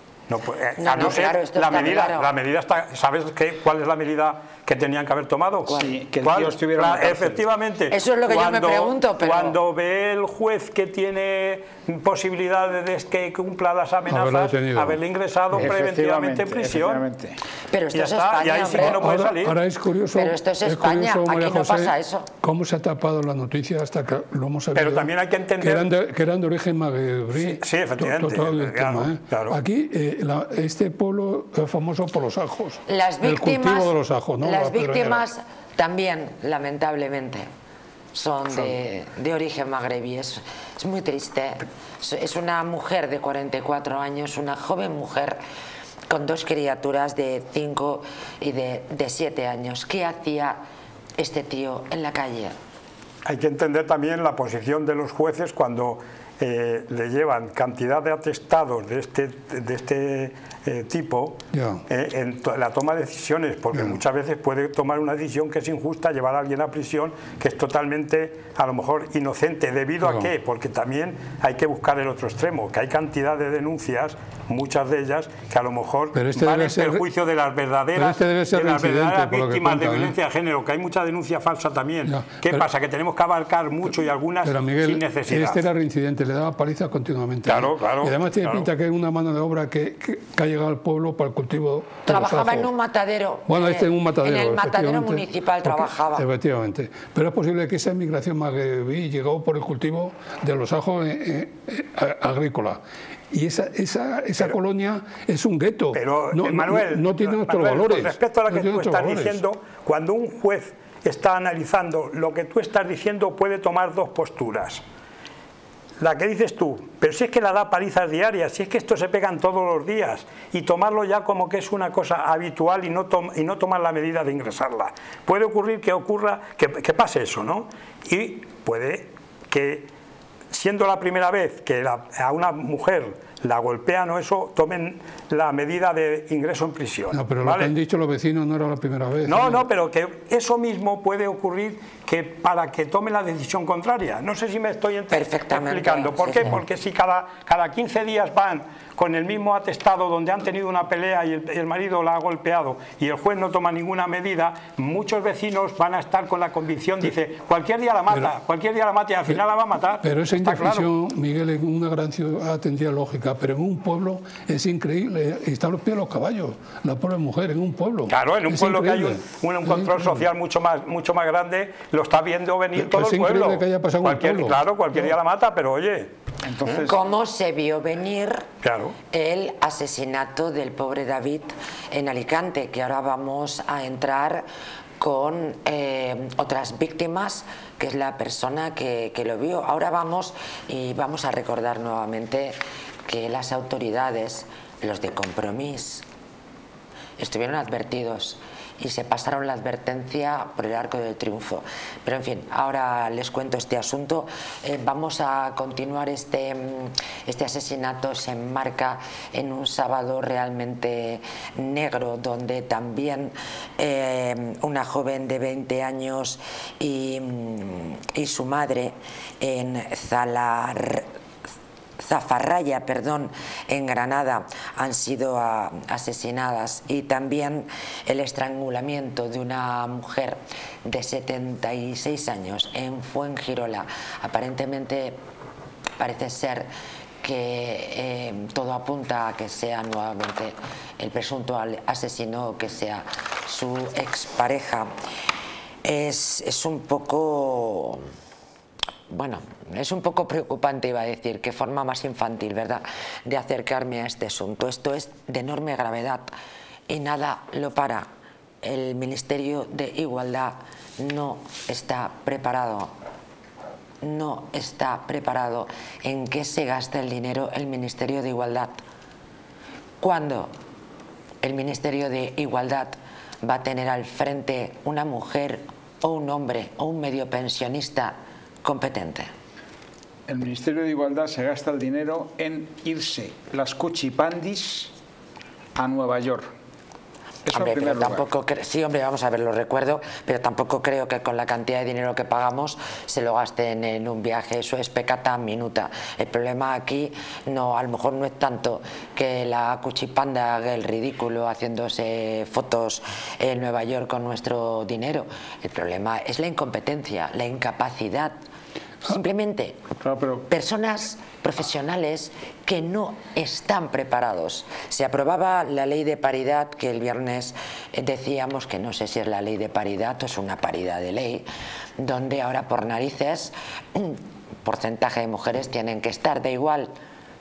La medida está, ¿sabes cuál es la medida que tenían que haber tomado? Sí, que el tío estuviera en la cárcel. Efectivamente. Eso es lo que yo me pregunto. Pero... Cuando ve el juez que tiene posibilidades de que cumpla las amenazas, haberle ingresado preventivamente en prisión. Pero esto es España, y ahí sí que no puede salir. Ahora es curioso. Pero esto es España, aquí no pasa eso. ¿Cómo se ha tapado la noticia hasta que lo hemos sabido? Pero también hay que entender que eran de origen magrebí. Sí, efectivamente. Claro. Aquí este pueblo es famoso por los ajos. Las víctimas, el cultivo de los ajos, ¿no? Las víctimas también, lamentablemente, son de origen magrebí. Es muy triste. Es una mujer de 44 años, una joven mujer con 2 criaturas de 5 y de 7 años. ¿Qué hacía este tío en la calle? Hay que entender también la posición de los jueces cuando le llevan cantidad de atestados de este tipo en la toma de decisiones, porque muchas veces puede tomar una decisión que es injusta, llevar a alguien a prisión que es totalmente, a lo mejor, inocente. ¿Debido a qué? Porque también hay que buscar el otro extremo, que hay cantidad de denuncias, muchas de ellas, que a lo mejor van en perjuicio de las verdaderas, víctimas de violencia de género, que hay mucha denuncia falsa también. ¿Qué pasa? Que tenemos que abarcar mucho y algunas sin necesidad. Este era reincidente, le daba palizas continuamente. Claro, claro. Y además tiene pinta que es una mano de obra que ha llegado al pueblo para el cultivo. Trabajaba en un matadero. Bueno, en un matadero. En el matadero municipal trabajaba. Efectivamente. Pero es posible que esa inmigración magrebí llegó por el cultivo de los ajos agrícola. Y esa colonia es un gueto. Pero, Manuel, no tiene otros valores. Con respecto a lo que tú estás diciendo, cuando un juez está analizando lo que tú estás diciendo, puede tomar 2 posturas. La que dices tú, pero si es que la da palizas diarias, si es que esto se pegan todos los días, y tomarlo ya como que es una cosa habitual y no tomar la medida de ingresarla. Puede ocurrir que pase eso, ¿no? Y puede que, siendo la primera vez que a una mujer la golpean o eso, tomen la medida de ingreso en prisión. No, pero lo que han dicho los vecinos no era la primera vez. No, pero que eso mismo puede ocurrir para que tome la decisión contraria. No sé si me estoy explicando. ¿Por qué? Porque si cada 15 días van con el mismo atestado donde han tenido una pelea y el marido la ha golpeado y el juez no toma ninguna medida, muchos vecinos van a estar con la convicción, dice, cualquier día la mata y al final la va a matar. Pero esa indecisión, claro, Miguel, en una gran ciudad tendría lógica, pero en un pueblo es increíble, está a los pies de los caballos, la pobre mujer en un pueblo. Claro, en un pueblo increíble, que hay un control social mucho más grande, lo está viendo venir todo el pueblo. Que haya pasado Claro, cualquier día la mata, pero oye... Entonces, ¿cómo se vio venir claro, el asesinato del pobre David en Alicante? Que ahora vamos a entrar con otras víctimas, que es la persona que lo vio. Ahora vamos a recordar nuevamente que las autoridades, los de Compromís, estuvieron advertidos y se pasaron la advertencia por el arco del triunfo. Pero en fin, ahora les cuento este asunto. Vamos a continuar. Este asesinato se enmarca en un sábado realmente negro, donde también una joven de 20 años y su madre en Zafarraya, en Granada, han sido asesinadas, y también el estrangulamiento de una mujer de 76 años en Fuengirola. Aparentemente parece ser que todo apunta a que sea nuevamente el presunto asesino, que sea su expareja. Es un poco... Bueno, es un poco preocupante, iba a decir, qué forma más infantil, ¿verdad?, de acercarme a este asunto. Esto es de enorme gravedad y nada lo para. El Ministerio de Igualdad no está preparado. No está preparado. ¿En qué se gasta el dinero el Ministerio de Igualdad? ¿Cuándo el Ministerio de Igualdad va a tener al frente una mujer o un hombre o un medio pensionista competente? El Ministerio de Igualdad se gasta el dinero en irse las cuchipandis a Nueva York. Eso hombre, en primer pero lugar. tampoco sí, hombre, vamos a ver, lo recuerdo, pero tampoco creo que con la cantidad de dinero que pagamos se lo gasten en un viaje. Eso es peccata minuta. El problema aquí no, a lo mejor no es tanto que la cuchipanda haga el ridículo haciéndose fotos en Nueva York con nuestro dinero. El problema es la incompetencia, la incapacidad. Simplemente personas profesionales que no están preparados. Se aprobaba la ley de paridad, que el viernes decíamos que no sé si es la ley de paridad o es una paridad de ley, donde ahora por narices un porcentaje de mujeres tienen que estar, da igual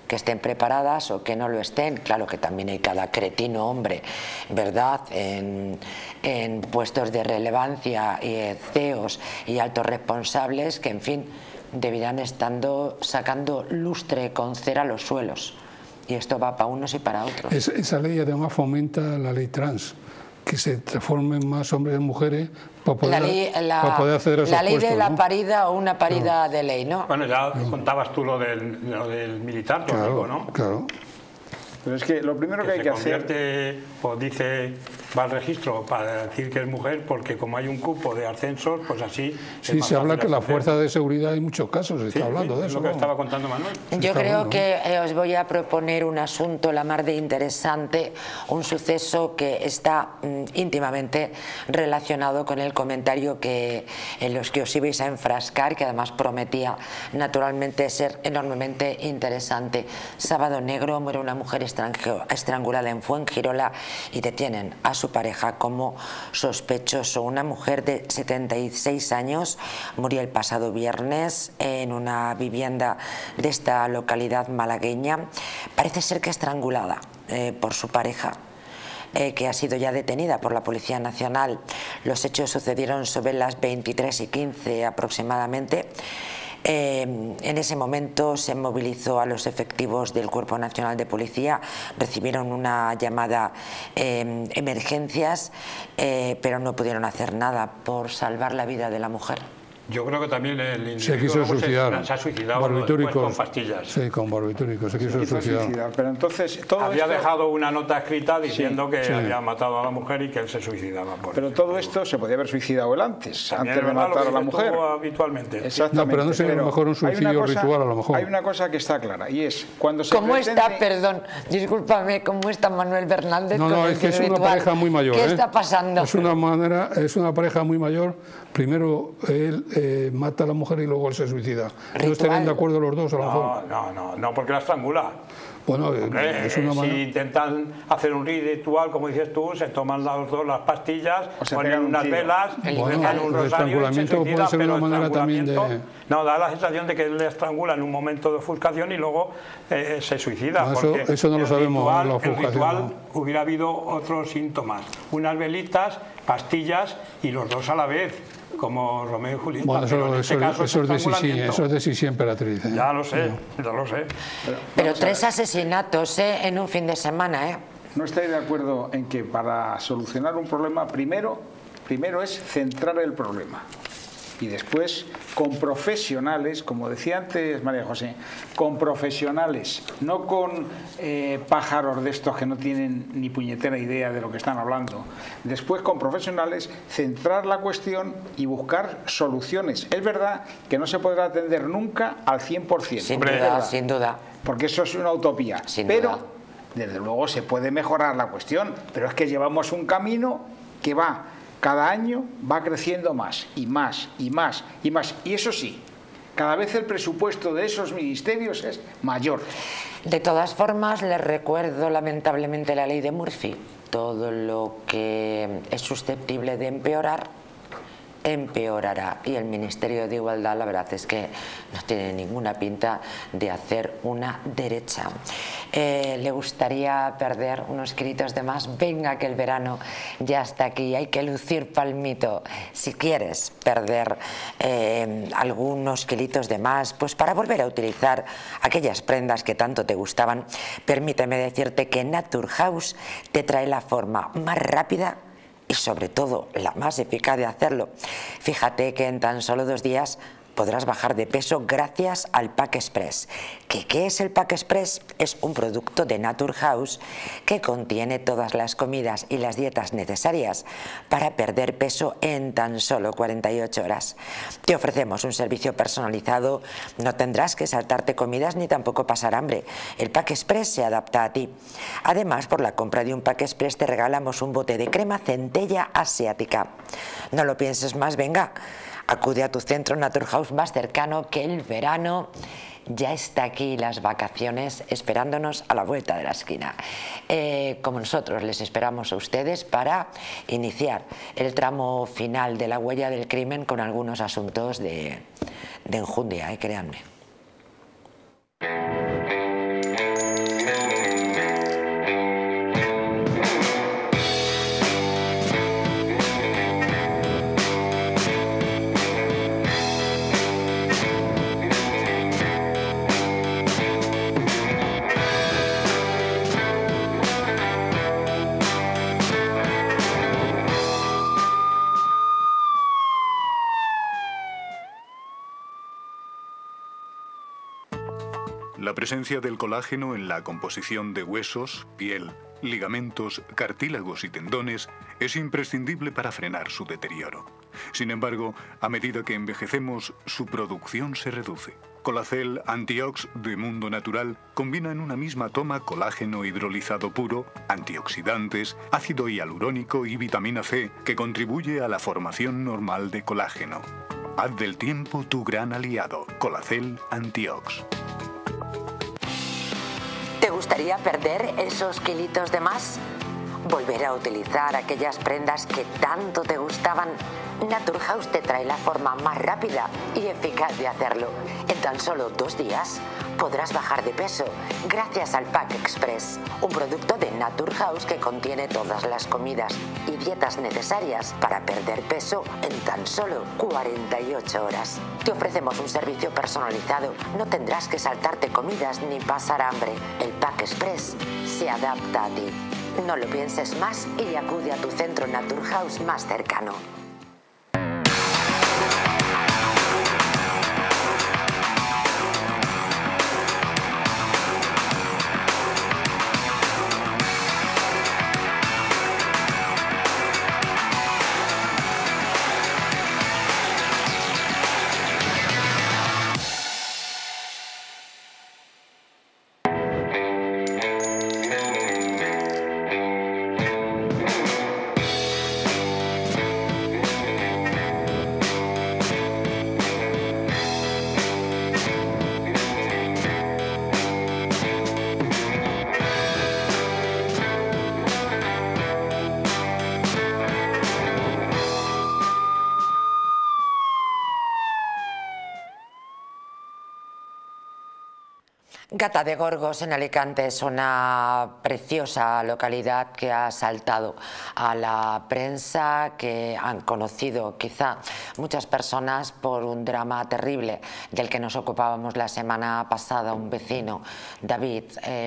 que estén preparadas o que no lo estén. Claro que también hay cada cretino hombre, ¿verdad?, en puestos de relevancia, CEOs y altos responsables que, en fin, deberían estando sacando lustre con cera a los suelos. Y esto va para unos y para otros. Esa ley además fomenta la ley trans, que se transformen más hombres en mujeres para poder, para poder acceder a esos la ley puestos, de la ¿no? parida o una parida de ley, ¿no? Bueno, ya contabas tú lo del militar, Claro, ¿no? claro. Pero es que lo primero que hay que hacer... Pues dice, va al registro para decir que es mujer, porque como hay un cupo de ascensos, pues así... Sí, se habla que la fuerza de seguridad, hay muchos casos, se está hablando de eso. Es lo que estaba contando Manuel. Yo creo que os voy a proponer un asunto la mar de interesante, un suceso que está íntimamente relacionado con el comentario en los que os ibais a enfrascar, que además prometía naturalmente ser enormemente interesante. Sábado negro, muere una mujer estrangulada en Fuengirola y detienen a su pareja como sospechoso. Una mujer de 76 años murió el pasado viernes en una vivienda de esta localidad malagueña. Parece ser que estrangulada por su pareja, que ha sido ya detenida por la Policía Nacional. Los hechos sucedieron sobre las 23:15 aproximadamente. En ese momento se movilizó a los efectivos del Cuerpo Nacional de Policía, recibieron una llamada emergencias, pero no pudieron hacer nada por salvar la vida de la mujer. Yo creo que también el individuo se quiso suicidar. Se ha suicidado después con pastillas. Sí, con barbitúricos, se quiso suicidar. Pero entonces todo había esto... dejado una nota escrita diciendo que había matado a la mujer y que él se suicidaba. Pero todo esto se podía haber suicidado él antes de matar a la mujer. Habitualmente. Exactamente. No, pero no sería a lo mejor un suicidio ritual, a lo mejor. Hay una cosa que está clara y es cuando se ¿Cómo pretende... está, perdón, discúlpame, cómo está Manuel Fernández? No, es que es una pareja muy mayor. ¿Qué está pasando? Es una pareja muy mayor. Primero él mata a la mujer y luego él se suicida. ¿No estarían de acuerdo los dos a lo mejor? No, porque la estrangula. Bueno, es una manera... Si intentan hacer un ritual, como dices tú, se toman los dos las pastillas, ponen unas velas, rezan un rosario y se suicidan, puede ser una manera también de... No, da la sensación de que le estrangula en un momento de ofuscación y luego se suicida. No, porque eso no lo sabemos, la el ritual no. Hubiera habido otros síntomas, unas velitas, pastillas y los dos a la vez, como Romeo y Julieta. Bueno, eso es de sí emperatriz. Ya lo sé, ya lo sé. Pero 3 asesinatos en un fin de semana, ¿No estáis de acuerdo en que para solucionar un problema primero es centrar el problema? Y después con profesionales, como decía antes María José, con profesionales, no con pájaros de estos que no tienen ni puñetera idea de lo que están hablando. Después con profesionales, centrar la cuestión y buscar soluciones. Es verdad que no se podrá atender nunca al 100%. Sin duda. Porque eso es una utopía. Pero desde luego se puede mejorar la cuestión. Pero es que llevamos un camino que va... Cada año va creciendo más y más y más y más. Y eso sí, cada vez el presupuesto de esos ministerios es mayor. De todas formas, les recuerdo lamentablemente la ley de Murphy. Todo lo que es susceptible de empeorar, empeorará. Y el Ministerio de Igualdad, la verdad es que no tiene ninguna pinta de hacer una derecha. ¿Le gustaría perder unos kilitos de más? Venga, que el verano ya está aquí, hay que lucir palmito. Si quieres perder algunos kilitos de más, pues para volver a utilizar aquellas prendas que tanto te gustaban, permíteme decirte que Naturhaus te trae la forma más rápida y sobre todo la más eficaz de hacerlo. Fíjate que en tan solo 2 días podrás bajar de peso gracias al Pack Express. ¿Qué es el Pack Express? Es un producto de Naturhaus que contiene todas las comidas y las dietas necesarias para perder peso en tan solo 48 horas. Te ofrecemos un servicio personalizado, no tendrás que saltarte comidas ni tampoco pasar hambre. El Pack Express se adapta a ti. Además, por la compra de un Pack Express te regalamos un bote de crema centella asiática. No lo pienses más, venga. Acude a tu centro Naturhaus más cercano, que el verano ya está aquí, las vacaciones esperándonos a la vuelta de la esquina. Como nosotros les esperamos a ustedes para iniciar el tramo final de la huella del crimen con algunos asuntos de enjundia, créanme. La presencia del colágeno en la composición de huesos, piel, ligamentos, cartílagos y tendones es imprescindible para frenar su deterioro. Sin embargo, a medida que envejecemos, su producción se reduce. Colacel Antiox de Mundo Natural combina en una misma toma colágeno hidrolizado puro, antioxidantes, ácido hialurónico y vitamina C, que contribuye a la formación normal de colágeno. Haz del tiempo tu gran aliado. Colacel Antiox. ¿Te gustaría perder esos kilitos de más? ¿Volver a utilizar aquellas prendas que tanto te gustaban? Naturhaus te trae la forma más rápida y eficaz de hacerlo. En tan solo 2 días podrás bajar de peso gracias al Pack Express, un producto de Naturhaus que contiene todas las comidas y dietas necesarias para perder peso en tan solo 48 horas. Te ofrecemos un servicio personalizado, no tendrás que saltarte comidas ni pasar hambre. El Pack Express se adapta a ti. No lo pienses más y acude a tu centro Naturhaus más cercano. Gata de Gorgos, en Alicante, es una preciosa localidad que ha saltado a la prensa, que han conocido quizá muchas personas por un drama terrible del que nos ocupábamos la semana pasada. Un vecino, David,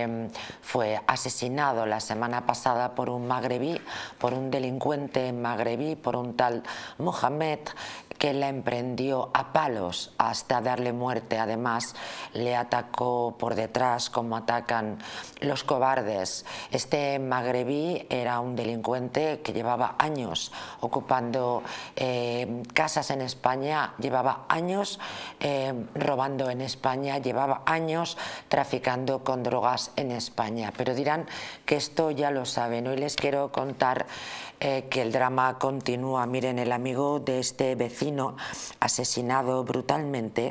fue asesinado la semana pasada por un magrebí, por un delincuente magrebí, por un tal Mohamed, que la emprendió a palos hasta darle muerte. Además, le atacó por detrás, como atacan los cobardes. Este magrebí era un delincuente que llevaba años ocupando casas en España, llevaba años robando en España, llevaba años traficando con drogas en España. Pero dirán que esto ya lo saben. Hoy les quiero contar que el drama continúa. Miren, el amigo de este vecino asesinado brutalmente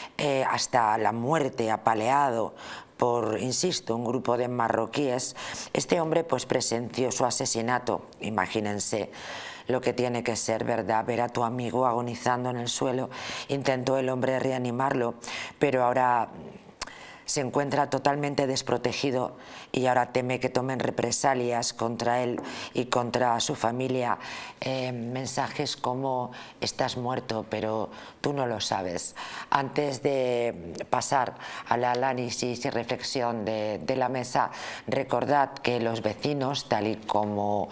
hasta la muerte, apaleado por, insisto, un grupo de marroquíes. Este hombre pues presenció su asesinato. Imagínense lo que tiene que ser, ¿verdad? Ver a tu amigo agonizando en el suelo. Intentó el hombre reanimarlo, pero ahora se encuentra totalmente desprotegido y ahora teme que tomen represalias contra él y contra su familia. Mensajes como: estás muerto, pero tú no lo sabes. Antes de pasar al análisis y reflexión de la mesa, recordad que los vecinos, tal y como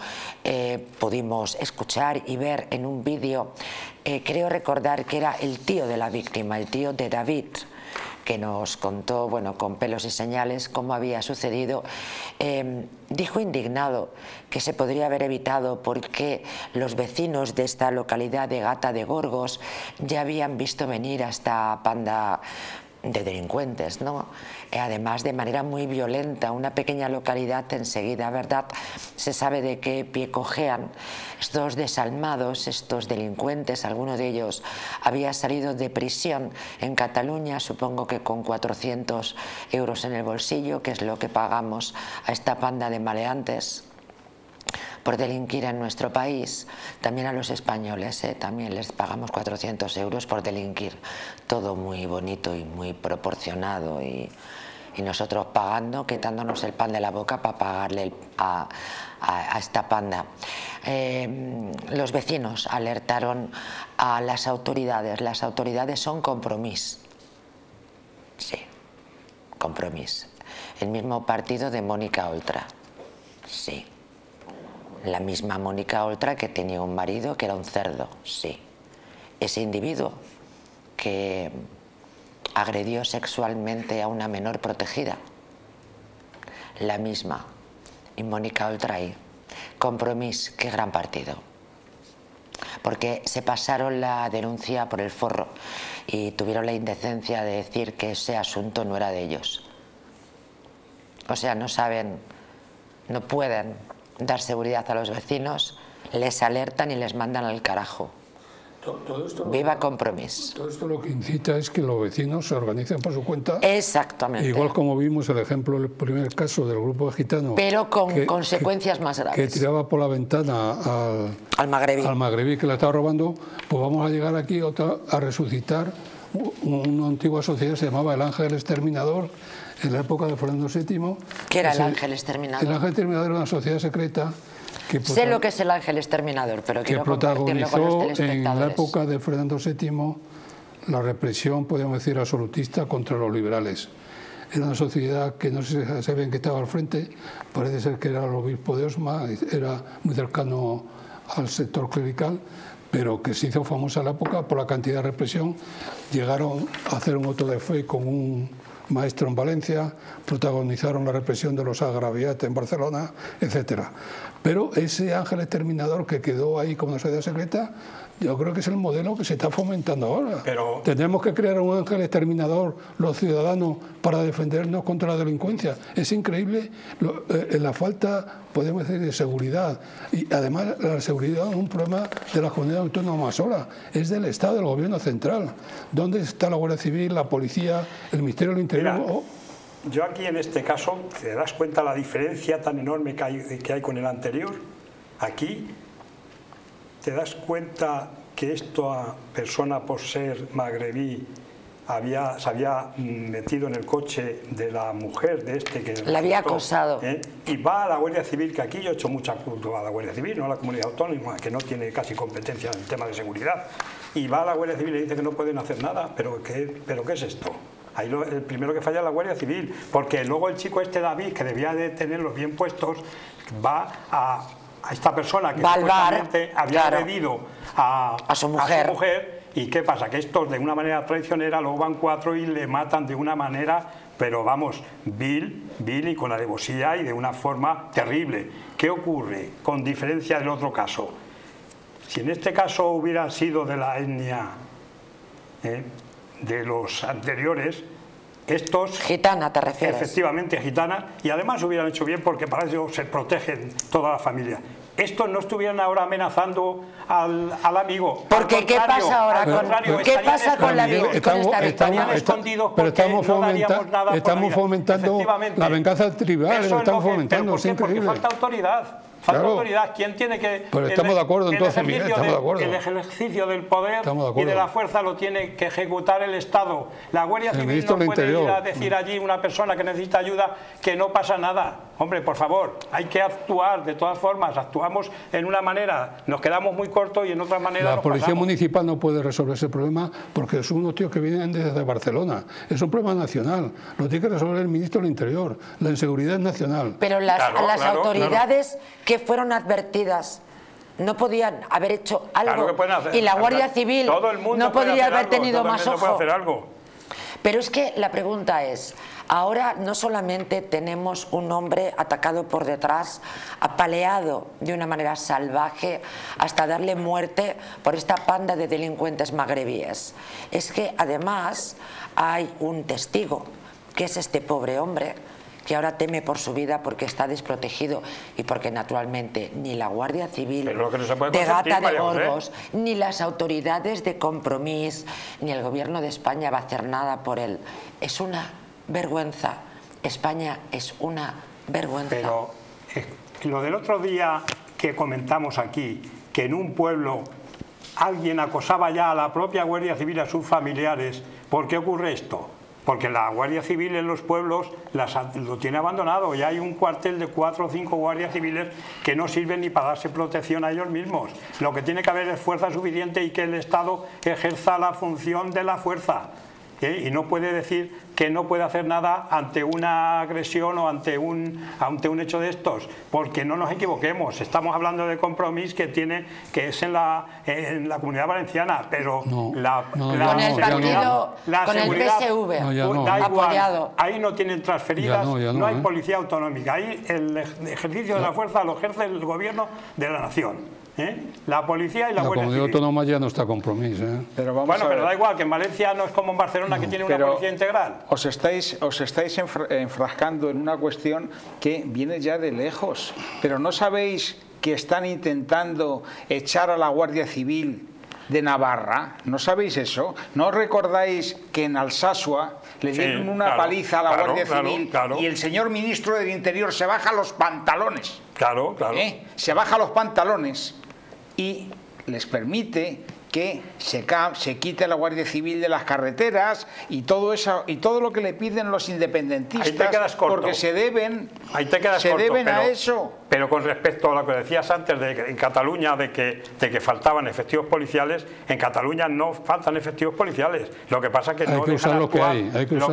pudimos escuchar y ver en un vídeo, creo recordar que era el tío de la víctima, el tío de David, que nos contó, bueno, con pelos y señales, cómo había sucedido. Dijo indignado que se podría haber evitado porque los vecinos de esta localidad de Gata de Gorgos ya habían visto venir a esta panda de delincuentes, ¿no? Además, de manera muy violenta. Una pequeña localidad, enseguida, ¿verdad?, se sabe de qué pie cojean. Estos desalmados, estos delincuentes, alguno de ellos había salido de prisión en Cataluña, supongo que con 400 euros en el bolsillo, que es lo que pagamos a esta panda de maleantes por delinquir en nuestro país. También a los españoles, también les pagamos 400 euros por delinquir. Todo muy bonito y muy proporcionado, y nosotros pagando, quitándonos el pan de la boca para pagarle a esta panda. Los vecinos alertaron a las autoridades. Las autoridades son Compromís. Sí, Compromís. El mismo partido de Mónica Oltra. Sí. La misma Mónica Oltra que tenía un marido que era un cerdo, sí. Ese individuo que agredió sexualmente a una menor protegida. La misma. Y Mónica Oltraí. Compromís, qué gran partido. Porque se pasaron la denuncia por el forro y tuvieron la indecencia de decir que ese asunto no era de ellos. O sea, no saben, no pueden dar seguridad a los vecinos, les alertan y les mandan al carajo. Viva Compromís. Todo esto lo que incita es que los vecinos se organicen por su cuenta. Exactamente. Igual como vimos el ejemplo, el primer caso del grupo de gitanos. Pero con consecuencias más graves. Que tiraba por la ventana al magrebí que le estaba robando, pues vamos a llegar aquí a resucitar una antigua sociedad que se llamaba el Ángel Exterminador, en la época de Fernando VII. ¿Qué era el Ángel Exterminador? El Ángel Exterminador era una sociedad secreta. Sé lo que es el Ángel Exterminador, pero quiero compartirlo con los telespectadores. En la época de Fernando VII la represión, podríamos decir, absolutista contra los liberales. Era una sociedad que no se sabía que estaba al frente, parece ser que era el obispo de Osma, era muy cercano al sector clerical, pero que se hizo famosa en la época por la cantidad de represión. Llegaron a hacer un auto de fe con un maestro en Valencia, protagonizaron la represión de los agraviates en Barcelona, etcétera. Pero ese Ángel Exterminador que quedó ahí como una sociedad secreta, yo creo que es el modelo que se está fomentando ahora. Pero tenemos que crear un Ángel Exterminador los ciudadanos para defendernos contra la delincuencia. Es increíble la falta, podemos decir, de seguridad. Y además la seguridad es un problema de la comunidad autónoma sola, es del Estado, del Gobierno central. ¿Dónde está la Guardia Civil, la Policía, el Ministerio del Interior? Mira, yo aquí en este caso, ¿te das cuenta la diferencia tan enorme que hay con el anterior? Aquí, ¿te das cuenta que esta persona, por ser magrebí, se había metido en el coche de la mujer de este que la había acosado? Y va a la Guardia Civil, que aquí yo he hecho mucha culpa a la Guardia Civil, no a la comunidad autónoma, que no tiene casi competencia en el tema de seguridad. Y va a la Guardia Civil y le dice que no pueden hacer nada. ¿Pero qué es esto? Ahí el primero que falla es la Guardia Civil, porque luego el chico este David, que debía de tenerlos bien puestos, va a esta persona que supuestamente había agredido a su mujer. ¿Y qué pasa? Que estos de una manera traicionera luego van 4 y le matan de una manera, pero vamos, vil y con alevosía y de una forma terrible. ¿Qué ocurre con diferencia del otro caso? Si en este caso hubiera sido de la etnia de los anteriores, estos... Gitana, ¿te refieres? Efectivamente, gitana, y además hubieran hecho bien porque para eso se protegen toda la familia. Estos no estuvieran ahora amenazando al amigo. Porque ¿qué pasa ahora ¿qué pasa con la amigo? Pero estamos fomentando la venganza tribal, lo estamos fomentando, es increíble. Porque falta autoridad. Falta autoridad. ¿Quién tiene que...? Pero estamos de acuerdo, entonces, Miguel, estamos de acuerdo. El ejercicio del poder y de la fuerza lo tiene que ejecutar el Estado. La Guardia Civil no puede ir a decir allí una persona que necesita ayuda que no pasa nada. Hombre, por favor, hay que actuar de todas formas. Actuamos en una manera, nos quedamos muy cortos y en otra manera la policía municipal no puede resolver ese problema porque son unos tíos que vienen desde Barcelona. Es un problema nacional. Lo tiene que resolver el ministro del Interior. La inseguridad es nacional. Pero las autoridades que fueron advertidas no podían haber hecho algo, y la Guardia Civil no podría haber tenido más ojo. Pero es que la pregunta es, ahora no solamente tenemos un hombre atacado por detrás, apaleado de una manera salvaje hasta darle muerte por esta panda de delincuentes magrebíes, es que además hay un testigo, que es este pobre hombre, que ahora teme por su vida porque está desprotegido y porque naturalmente ni la Guardia Civil de Gata de Gorgos, ni las autoridades de Compromís, ni el gobierno de España va a hacer nada por él. Es una vergüenza. España es una vergüenza. Pero lo del otro día que comentamos aquí, que en un pueblo alguien acosaba ya a la propia Guardia Civil, a sus familiares, ¿por qué ocurre esto? Porque la Guardia Civil en los pueblos lo tiene abandonado y hay un cuartel de 4 o 5 guardias civiles que no sirven ni para darse protección a ellos mismos. Lo que tiene que haber es fuerza suficiente y que el Estado ejerza la función de la fuerza. Y no puede decir que no puede hacer nada ante una agresión o ante un hecho de estos, porque no nos equivoquemos, estamos hablando de Compromís que es en la Comunidad Valenciana, pero con el partido, con el PSV da igual, apoyado. ahí no tienen transferidas, no hay policía autonómica, ahí el ejercicio de la fuerza lo ejerce el gobierno de la nación. La policía y la Guardia Comunidad Civil. Autónoma ya no está Compromís. Pero pero da igual, que en Valencia no es como en Barcelona, que tiene una policía integral. Os estáis enfrascando en una cuestión que viene ya de lejos, pero no sabéis que están intentando echar a la Guardia Civil de Navarra. ¿No sabéis eso? ¿No recordáis que en Alsasua le dieron una paliza a la Guardia Civil y el señor ministro del Interior se baja los pantalones? Se baja los pantalones y les permite que se quite la Guardia Civil de las carreteras y todo eso, y todo lo que le piden los independentistas, ahí te quedas corto, porque se deben pero, a eso. Pero con respecto a lo que decías antes en Cataluña de que faltaban efectivos policiales, en Cataluña no faltan efectivos policiales. Lo que pasa es que no dejan actuar. Hay que usar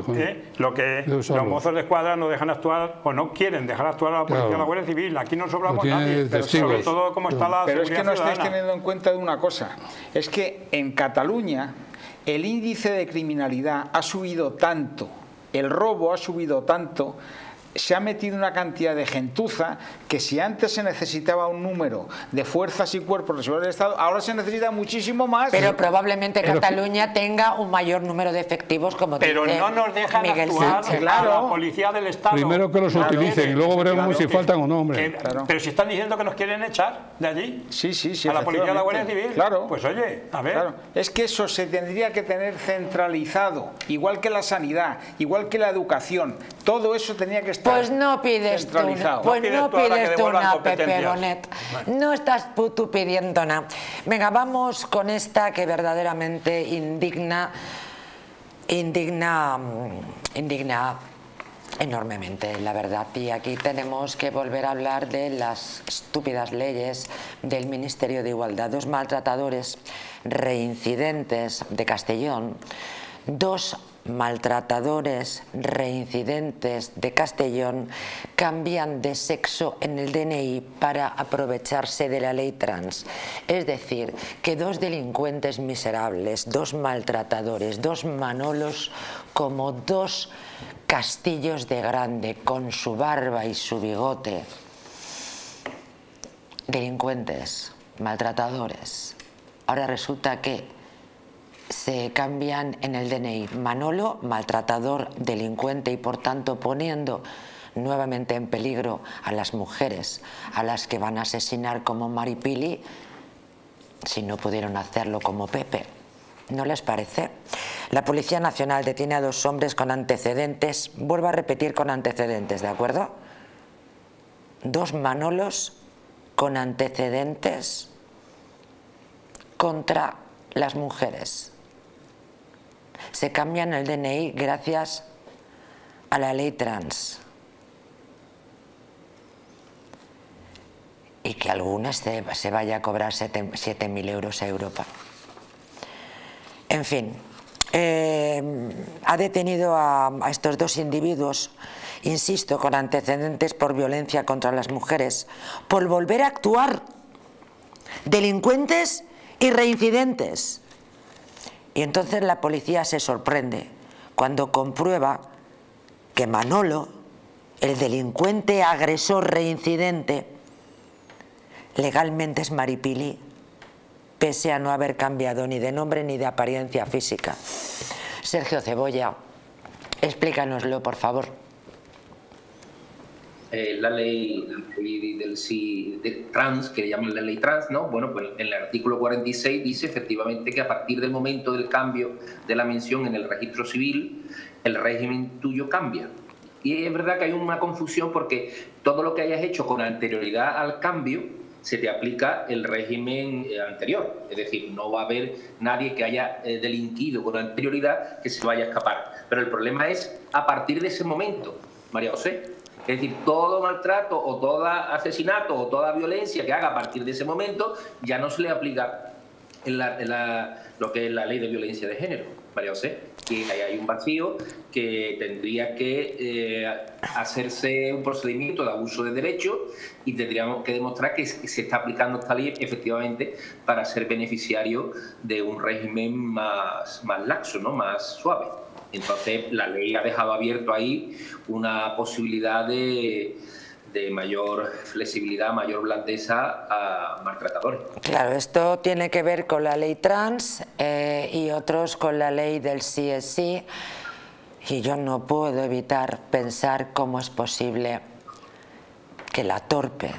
lo que hay. Los mozos de escuadra no dejan actuar o no quieren dejar actuar a la policía y la Guardia Civil. Aquí no sobramos nadie, pero sobre todo como está la Pero seguridad es que no ciudadana. estáis teniendo en cuenta de una cosa. Es que en Cataluña el índice de criminalidad ha subido tanto, el robo ha subido tanto, se ha metido una cantidad de gentuza que si antes se necesitaba un número de fuerzas y cuerpos de seguridad del Estado, ahora se necesita muchísimo más. Pero probablemente Cataluña tenga un mayor número de efectivos, como pero dice no nos dejan Miguel actuar Sánchez. a la policía del Estado. Primero que los utilicen y luego veremos si faltan o no, hombre. Pero si están diciendo que nos quieren echar de allí. Sí, a la policía y a la Guardia Civil. Claro. Pues oye, a ver. Claro. Es que eso se tendría que tener centralizado, igual que la sanidad, igual que la educación. Todo eso tenía que estar centralizado. Pues no pides tú nada, Pepe Bonet. No estás tú pidiendo nada. Venga, vamos con esta que verdaderamente indigna enormemente, la verdad. Y aquí tenemos que volver a hablar de las estúpidas leyes del Ministerio de Igualdad. 2 maltratadores reincidentes de Castellón, 2 maltratadores reincidentes de Castellón cambian de sexo en el DNI para aprovecharse de la ley trans. Es decir, que 2 delincuentes miserables, 2 maltratadores, 2 Manolos, como 2 castillos de grande, con su barba y su bigote, delincuentes, maltratadores, ahora resulta que se cambian en el DNI. Manolo, maltratador, delincuente, y por tanto poniendo nuevamente en peligro a las mujeres a las que van a asesinar como Maripili, si no pudieron hacerlo como Pepe. ¿No les parece? La Policía Nacional detiene a 2 hombres con antecedentes, vuelvo a repetir, con antecedentes, ¿de acuerdo? 2 Manolos con antecedentes contra las mujeres. Se cambian el DNI gracias a la ley trans. Y que algunas se vaya a cobrar 7.000 euros a Europa. En fin, ha detenido a estos 2 individuos, insisto, con antecedentes por violencia contra las mujeres, por volver a actuar, delincuentes y reincidentes. Y entonces la policía se sorprende cuando comprueba que Manolo, el delincuente agresor reincidente, legalmente es Maripili, pese a no haber cambiado ni de nombre ni de apariencia física. Sergio Cebolla, explícanoslo, por favor. La ley del trans, que le llaman la ley trans, ¿no? Bueno, pues en el artículo 46 dice efectivamente que a partir del momento del cambio de la mención en el registro civil, el régimen tuyo cambia. Y es verdad que hay una confusión porque todo lo que hayas hecho con anterioridad al cambio se te aplica el régimen anterior. Es decir, no va a haber nadie que haya delinquido con anterioridad que se vaya a escapar. Pero el problema es a partir de ese momento, María José. Es decir, todo maltrato o todo asesinato o toda violencia que haga a partir de ese momento ya no se le aplica lo que es la ley de violencia de género, María José, que hay un vacío que tendría que hacerse un procedimiento de abuso de derechos y tendríamos que demostrar que se está aplicando esta ley efectivamente para ser beneficiario de un régimen más laxo, ¿no? Más suave. Entonces la ley ha dejado abierto ahí una posibilidad de mayor flexibilidad, mayor blandeza a maltratadores. Claro, esto tiene que ver con la ley trans y otros con la ley del sí es sí, y yo no puedo evitar pensar cómo es posible que la torpe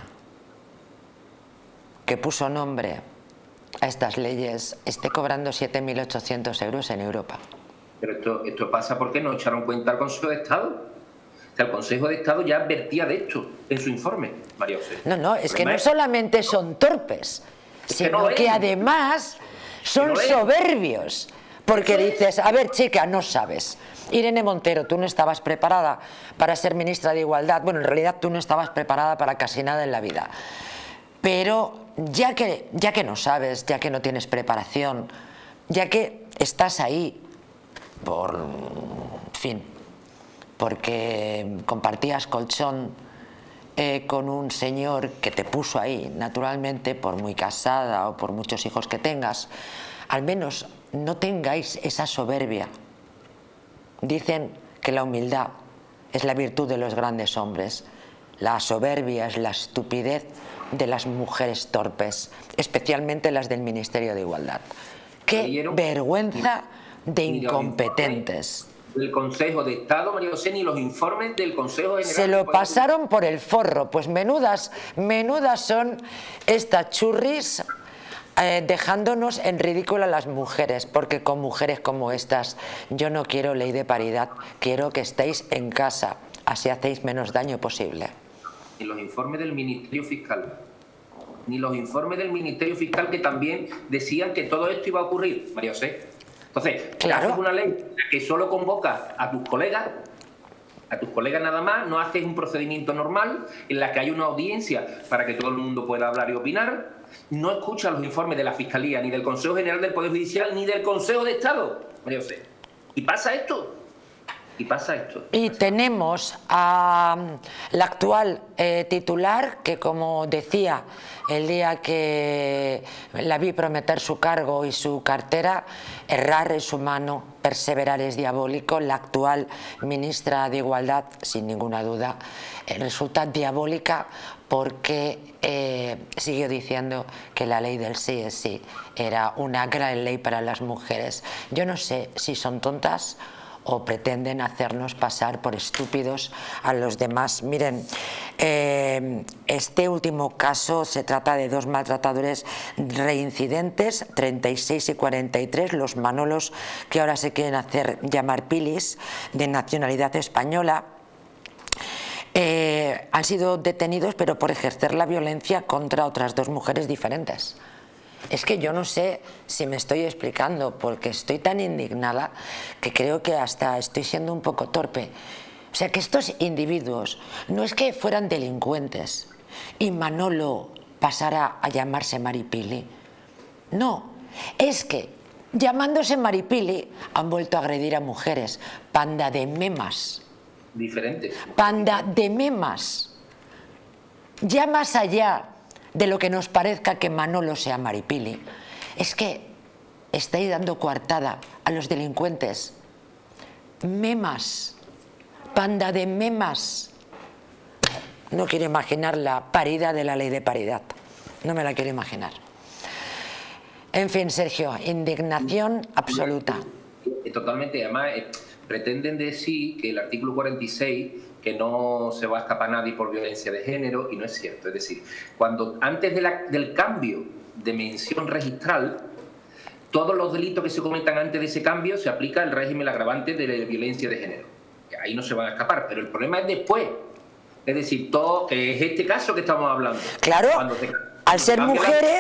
que puso nombre a estas leyes esté cobrando 7.800 euros en Europa. Pero esto pasa porque no echaron cuenta al Consejo de Estado. El Consejo de Estado ya advertía de esto en su informe, María José. No, es que no solamente son torpes, sino que además son soberbios. Porque dices, a ver, chica, no sabes. Irene Montero, tú no estabas preparada para ser ministra de Igualdad. Bueno, en realidad tú no estabas preparada para casi nada en la vida. Pero ya que no sabes, ya que no tienes preparación, ya que estás ahí por fin, porque compartías colchón con un señor que te puso ahí, naturalmente, por muy casada o por muchos hijos que tengas, al menos no tengáis esa soberbia. Dicen que la humildad es la virtud de los grandes hombres, la soberbia es la estupidez de las mujeres torpes, especialmente las del Ministerio de Igualdad. ¡Qué vergüenza de incompetentes! El Consejo de Estado, María José, ni los informes del Consejo General. Se lo pasaron por el forro. Pues menudas son estas churris, dejándonos en ridículo a las mujeres, porque con mujeres como estas yo no quiero ley de paridad, quiero que estéis en casa, así hacéis menos daño posible. Ni los informes del Ministerio Fiscal, ni los informes del Ministerio Fiscal que también decían que todo esto iba a ocurrir, María José. Entonces, claro, haces una ley que solo convoca a tus colegas nada más, no haces un procedimiento normal en la que hay una audiencia para que todo el mundo pueda hablar y opinar, no escuchas los informes de la Fiscalía, ni del Consejo General del Poder Judicial, ni del Consejo de Estado, María José. Y pasa esto. Y tenemos a la actual titular que, como decía el día que la vi prometer su cargo y su cartera, errar es humano, perseverar es diabólico. La actual ministra de Igualdad, sin ninguna duda, resulta diabólica porque siguió diciendo que la ley del sí es sí era una gran ley para las mujeres. Yo no sé si son tontas o pretenden hacernos pasar por estúpidos a los demás. Miren, este último caso se trata de dos maltratadores reincidentes, 36 y 43, los Manolos, que ahora se quieren hacer llamar Pilis, de nacionalidad española. Han sido detenidos, pero por ejercer la violencia contra otras dos mujeres diferentes. Es que yo no sé si me estoy explicando, porque estoy tan indignada que creo que hasta estoy siendo un poco torpe. O sea, que estos individuos no es que fueran delincuentes y Manolo pasara a llamarse Maripili. No, es que llamándose Maripili han vuelto a agredir a mujeres. Panda de memas. Diferentes. Panda de memas. Ya más allá de lo que nos parezca que Manolo sea Maripili, es que estáis dando coartada a los delincuentes. Memas, panda de memas. No quiero imaginar la paridad de la ley de paridad, no me la quiero imaginar. En fin, Sergio, indignación absoluta. Totalmente, además pretenden decir que el artículo 46, que no se va a escapar nadie por violencia de género, y no es cierto. Es decir, cuando antes del cambio de mención registral, todos los delitos que se cometan antes de ese cambio se aplica el régimen agravante de la violencia de género. Ahí no se van a escapar, pero el problema es después. Es decir, todo, que es este caso que estamos hablando. Claro, al ser mujeres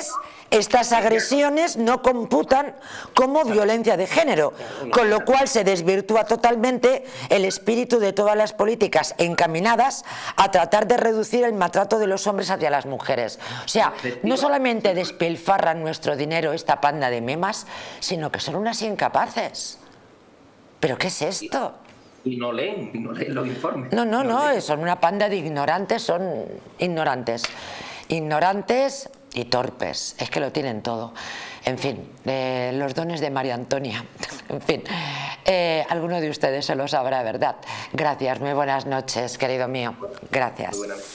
estas agresiones no computan como violencia de género, con lo cual se desvirtúa totalmente el espíritu de todas las políticas encaminadas a tratar de reducir el maltrato de los hombres hacia las mujeres. O sea, no solamente despilfarran nuestro dinero esta panda de memas, sino que son unas incapaces. ¿Pero qué es esto? Y no leen los informes. No, son una panda de ignorantes, son ignorantes. Ignorantes y torpes, es que lo tienen todo. En fin, los dones de María Antonia. En fin, alguno de ustedes se lo sabrá, ¿verdad? Gracias, muy buenas noches, querido mío. Gracias.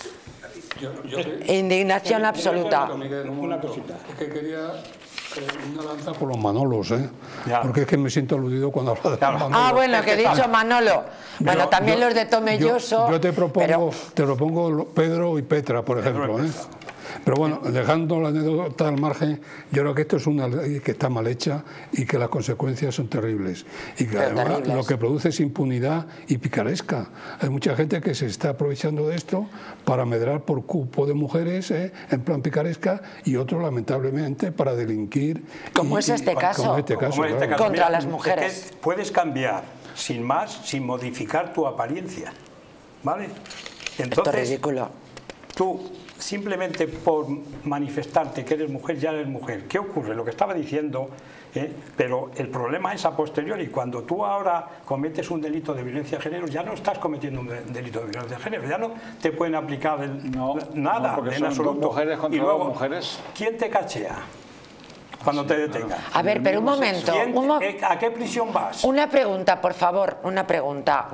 Indignación absoluta. Una cosita. Es que quería una lanza por los Manolos, porque es que me siento aludido cuando habla de Manolo. Ah, bueno, que he dicho Manolo. Bueno, también los de Tomelloso. Yo te propongo Pedro y Petra, por ejemplo. Pero bueno, dejando la anécdota al margen, yo creo que esto es una ley que está mal hecha y que las consecuencias son terribles. Y que además lo que produce es impunidad y picaresca. Hay mucha gente que se está aprovechando de esto para medrar por cupo de mujeres, en plan picaresca, y otros, lamentablemente, para delinquir. Como es este caso, contra las mujeres. Es que puedes cambiar, sin más, sin modificar tu apariencia. ¿Vale? Entonces, esto es ridículo. Tú, simplemente por manifestarte que eres mujer, ya eres mujer. ¿Qué ocurre? Lo que estaba diciendo, pero el problema es a posteriori. Cuando tú ahora cometes un delito de violencia de género, ya no estás cometiendo un delito de violencia de género, ya no te pueden aplicar nada en absoluto. Mujeres contra y luego, mujeres. ¿quién te cachea cuando te detengan? A ver, pero un momento. ¿A qué prisión vas? Una pregunta, por favor, una pregunta.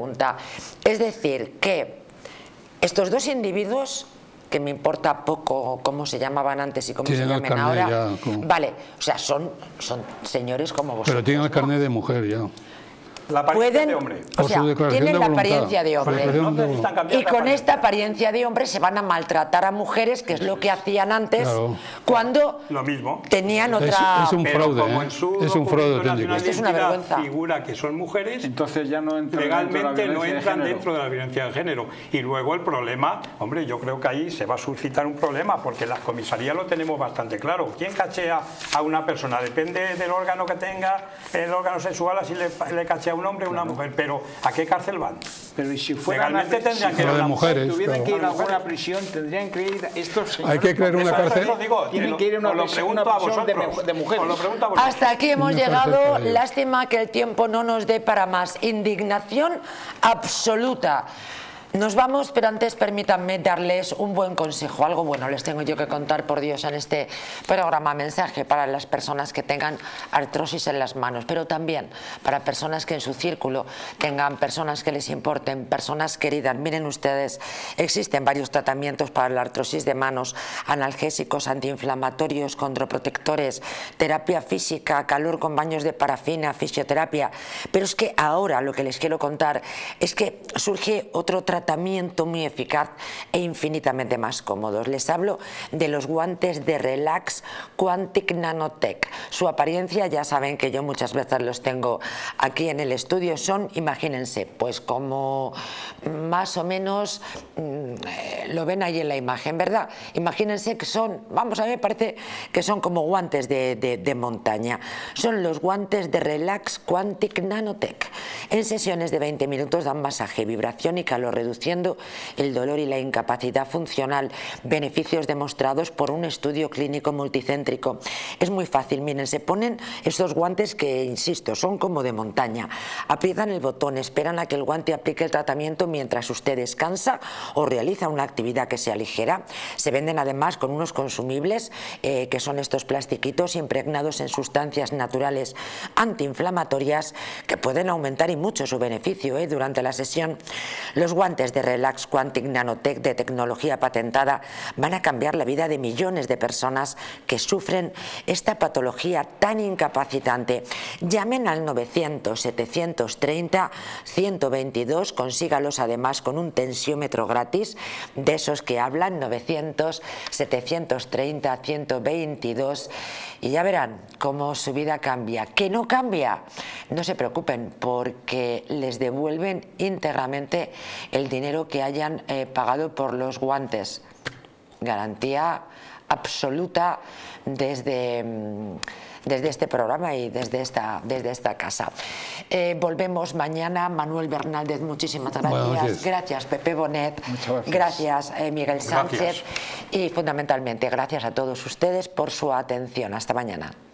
Es decir, que estos dos individuos, que me importa poco cómo se llamaban antes y cómo se llaman ahora, vale, o sea, son señores como vosotros. Pero tienen el carnet de mujer ya. La apariencia de hombre. O sea, tienen la apariencia de hombre. Y con esta apariencia de hombre se van a maltratar a mujeres, que es lo que hacían antes, cuando tenían otra... Es un fraude, es un fraude auténtico. Esto es una vergüenza. Figura que son mujeres, entonces ya no entran legalmente no entran dentro de la violencia de género. Y luego el problema, hombre, yo creo que ahí se va a suscitar un problema, porque en las comisarías lo tenemos bastante claro. ¿Quién cachea a una persona? Depende del órgano que tenga, el órgano sexual, así le cachea a un hombre o una mujer, pero ¿a qué cárcel van? Pero y si fueran legalmente tendrían que ir a mujeres, tuvieran que ir a alguna prisión, tendrían que ir estos señores. Hay que crear una cárcel. Tienen que ir a una prisión de mujeres. Hasta aquí hemos llegado. Lástima que el tiempo no nos dé para más. Indignación absoluta. Nos vamos, pero antes permítanme darles un buen consejo, algo bueno les tengo yo que contar, por Dios, en este programa. Mensaje para las personas que tengan artrosis en las manos, pero también para personas que en su círculo tengan personas que les importen, personas queridas. Miren ustedes, existen varios tratamientos para la artrosis de manos: analgésicos, antiinflamatorios, condroprotectores, terapia física, calor con baños de parafina, fisioterapia. Pero es que ahora lo que les quiero contar es que surge otro tratamiento muy eficaz e infinitamente más cómodos. Les hablo de los guantes de Relax Quantic Nanotech. Su apariencia, ya saben que yo muchas veces los tengo aquí en el estudio, son, imagínense, pues como más o menos lo ven ahí en la imagen, ¿verdad? Imagínense que son, vamos a ver, parece que son como guantes de montaña. Son los guantes de Relax Quantic Nanotech. En sesiones de 20 minutos dan masaje, vibración y calor, reduciendo el dolor y la incapacidad funcional, beneficios demostrados por un estudio clínico multicéntrico. Es muy fácil, miren, se ponen estos guantes que, insisto, son como de montaña. Aprietan el botón, esperan a que el guante aplique el tratamiento mientras usted descansa o realiza una actividad que sea ligera. Se venden además con unos consumibles que son estos plastiquitos impregnados en sustancias naturales antiinflamatorias que pueden aumentar y mucho su beneficio durante la sesión. Los guantes de Relax Quantic Nanotech, de tecnología patentada, van a cambiar la vida de millones de personas que sufren esta patología tan incapacitante. Llamen al 900-730-122, consígalos además con un tensiómetro gratis, de esos que hablan, 900-730-122, y ya verán cómo su vida cambia. ¿Que no cambia? No se preocupen, porque les devuelven íntegramente el dinero que hayan pagado por los guantes. Garantía absoluta desde este programa y desde esta casa. Volvemos mañana. Manuel Bernaldez, muchísimas gracias. Gracias, Pepe Bonet. Gracias, Miguel Sánchez. Y fundamentalmente, gracias a todos ustedes por su atención. Hasta mañana.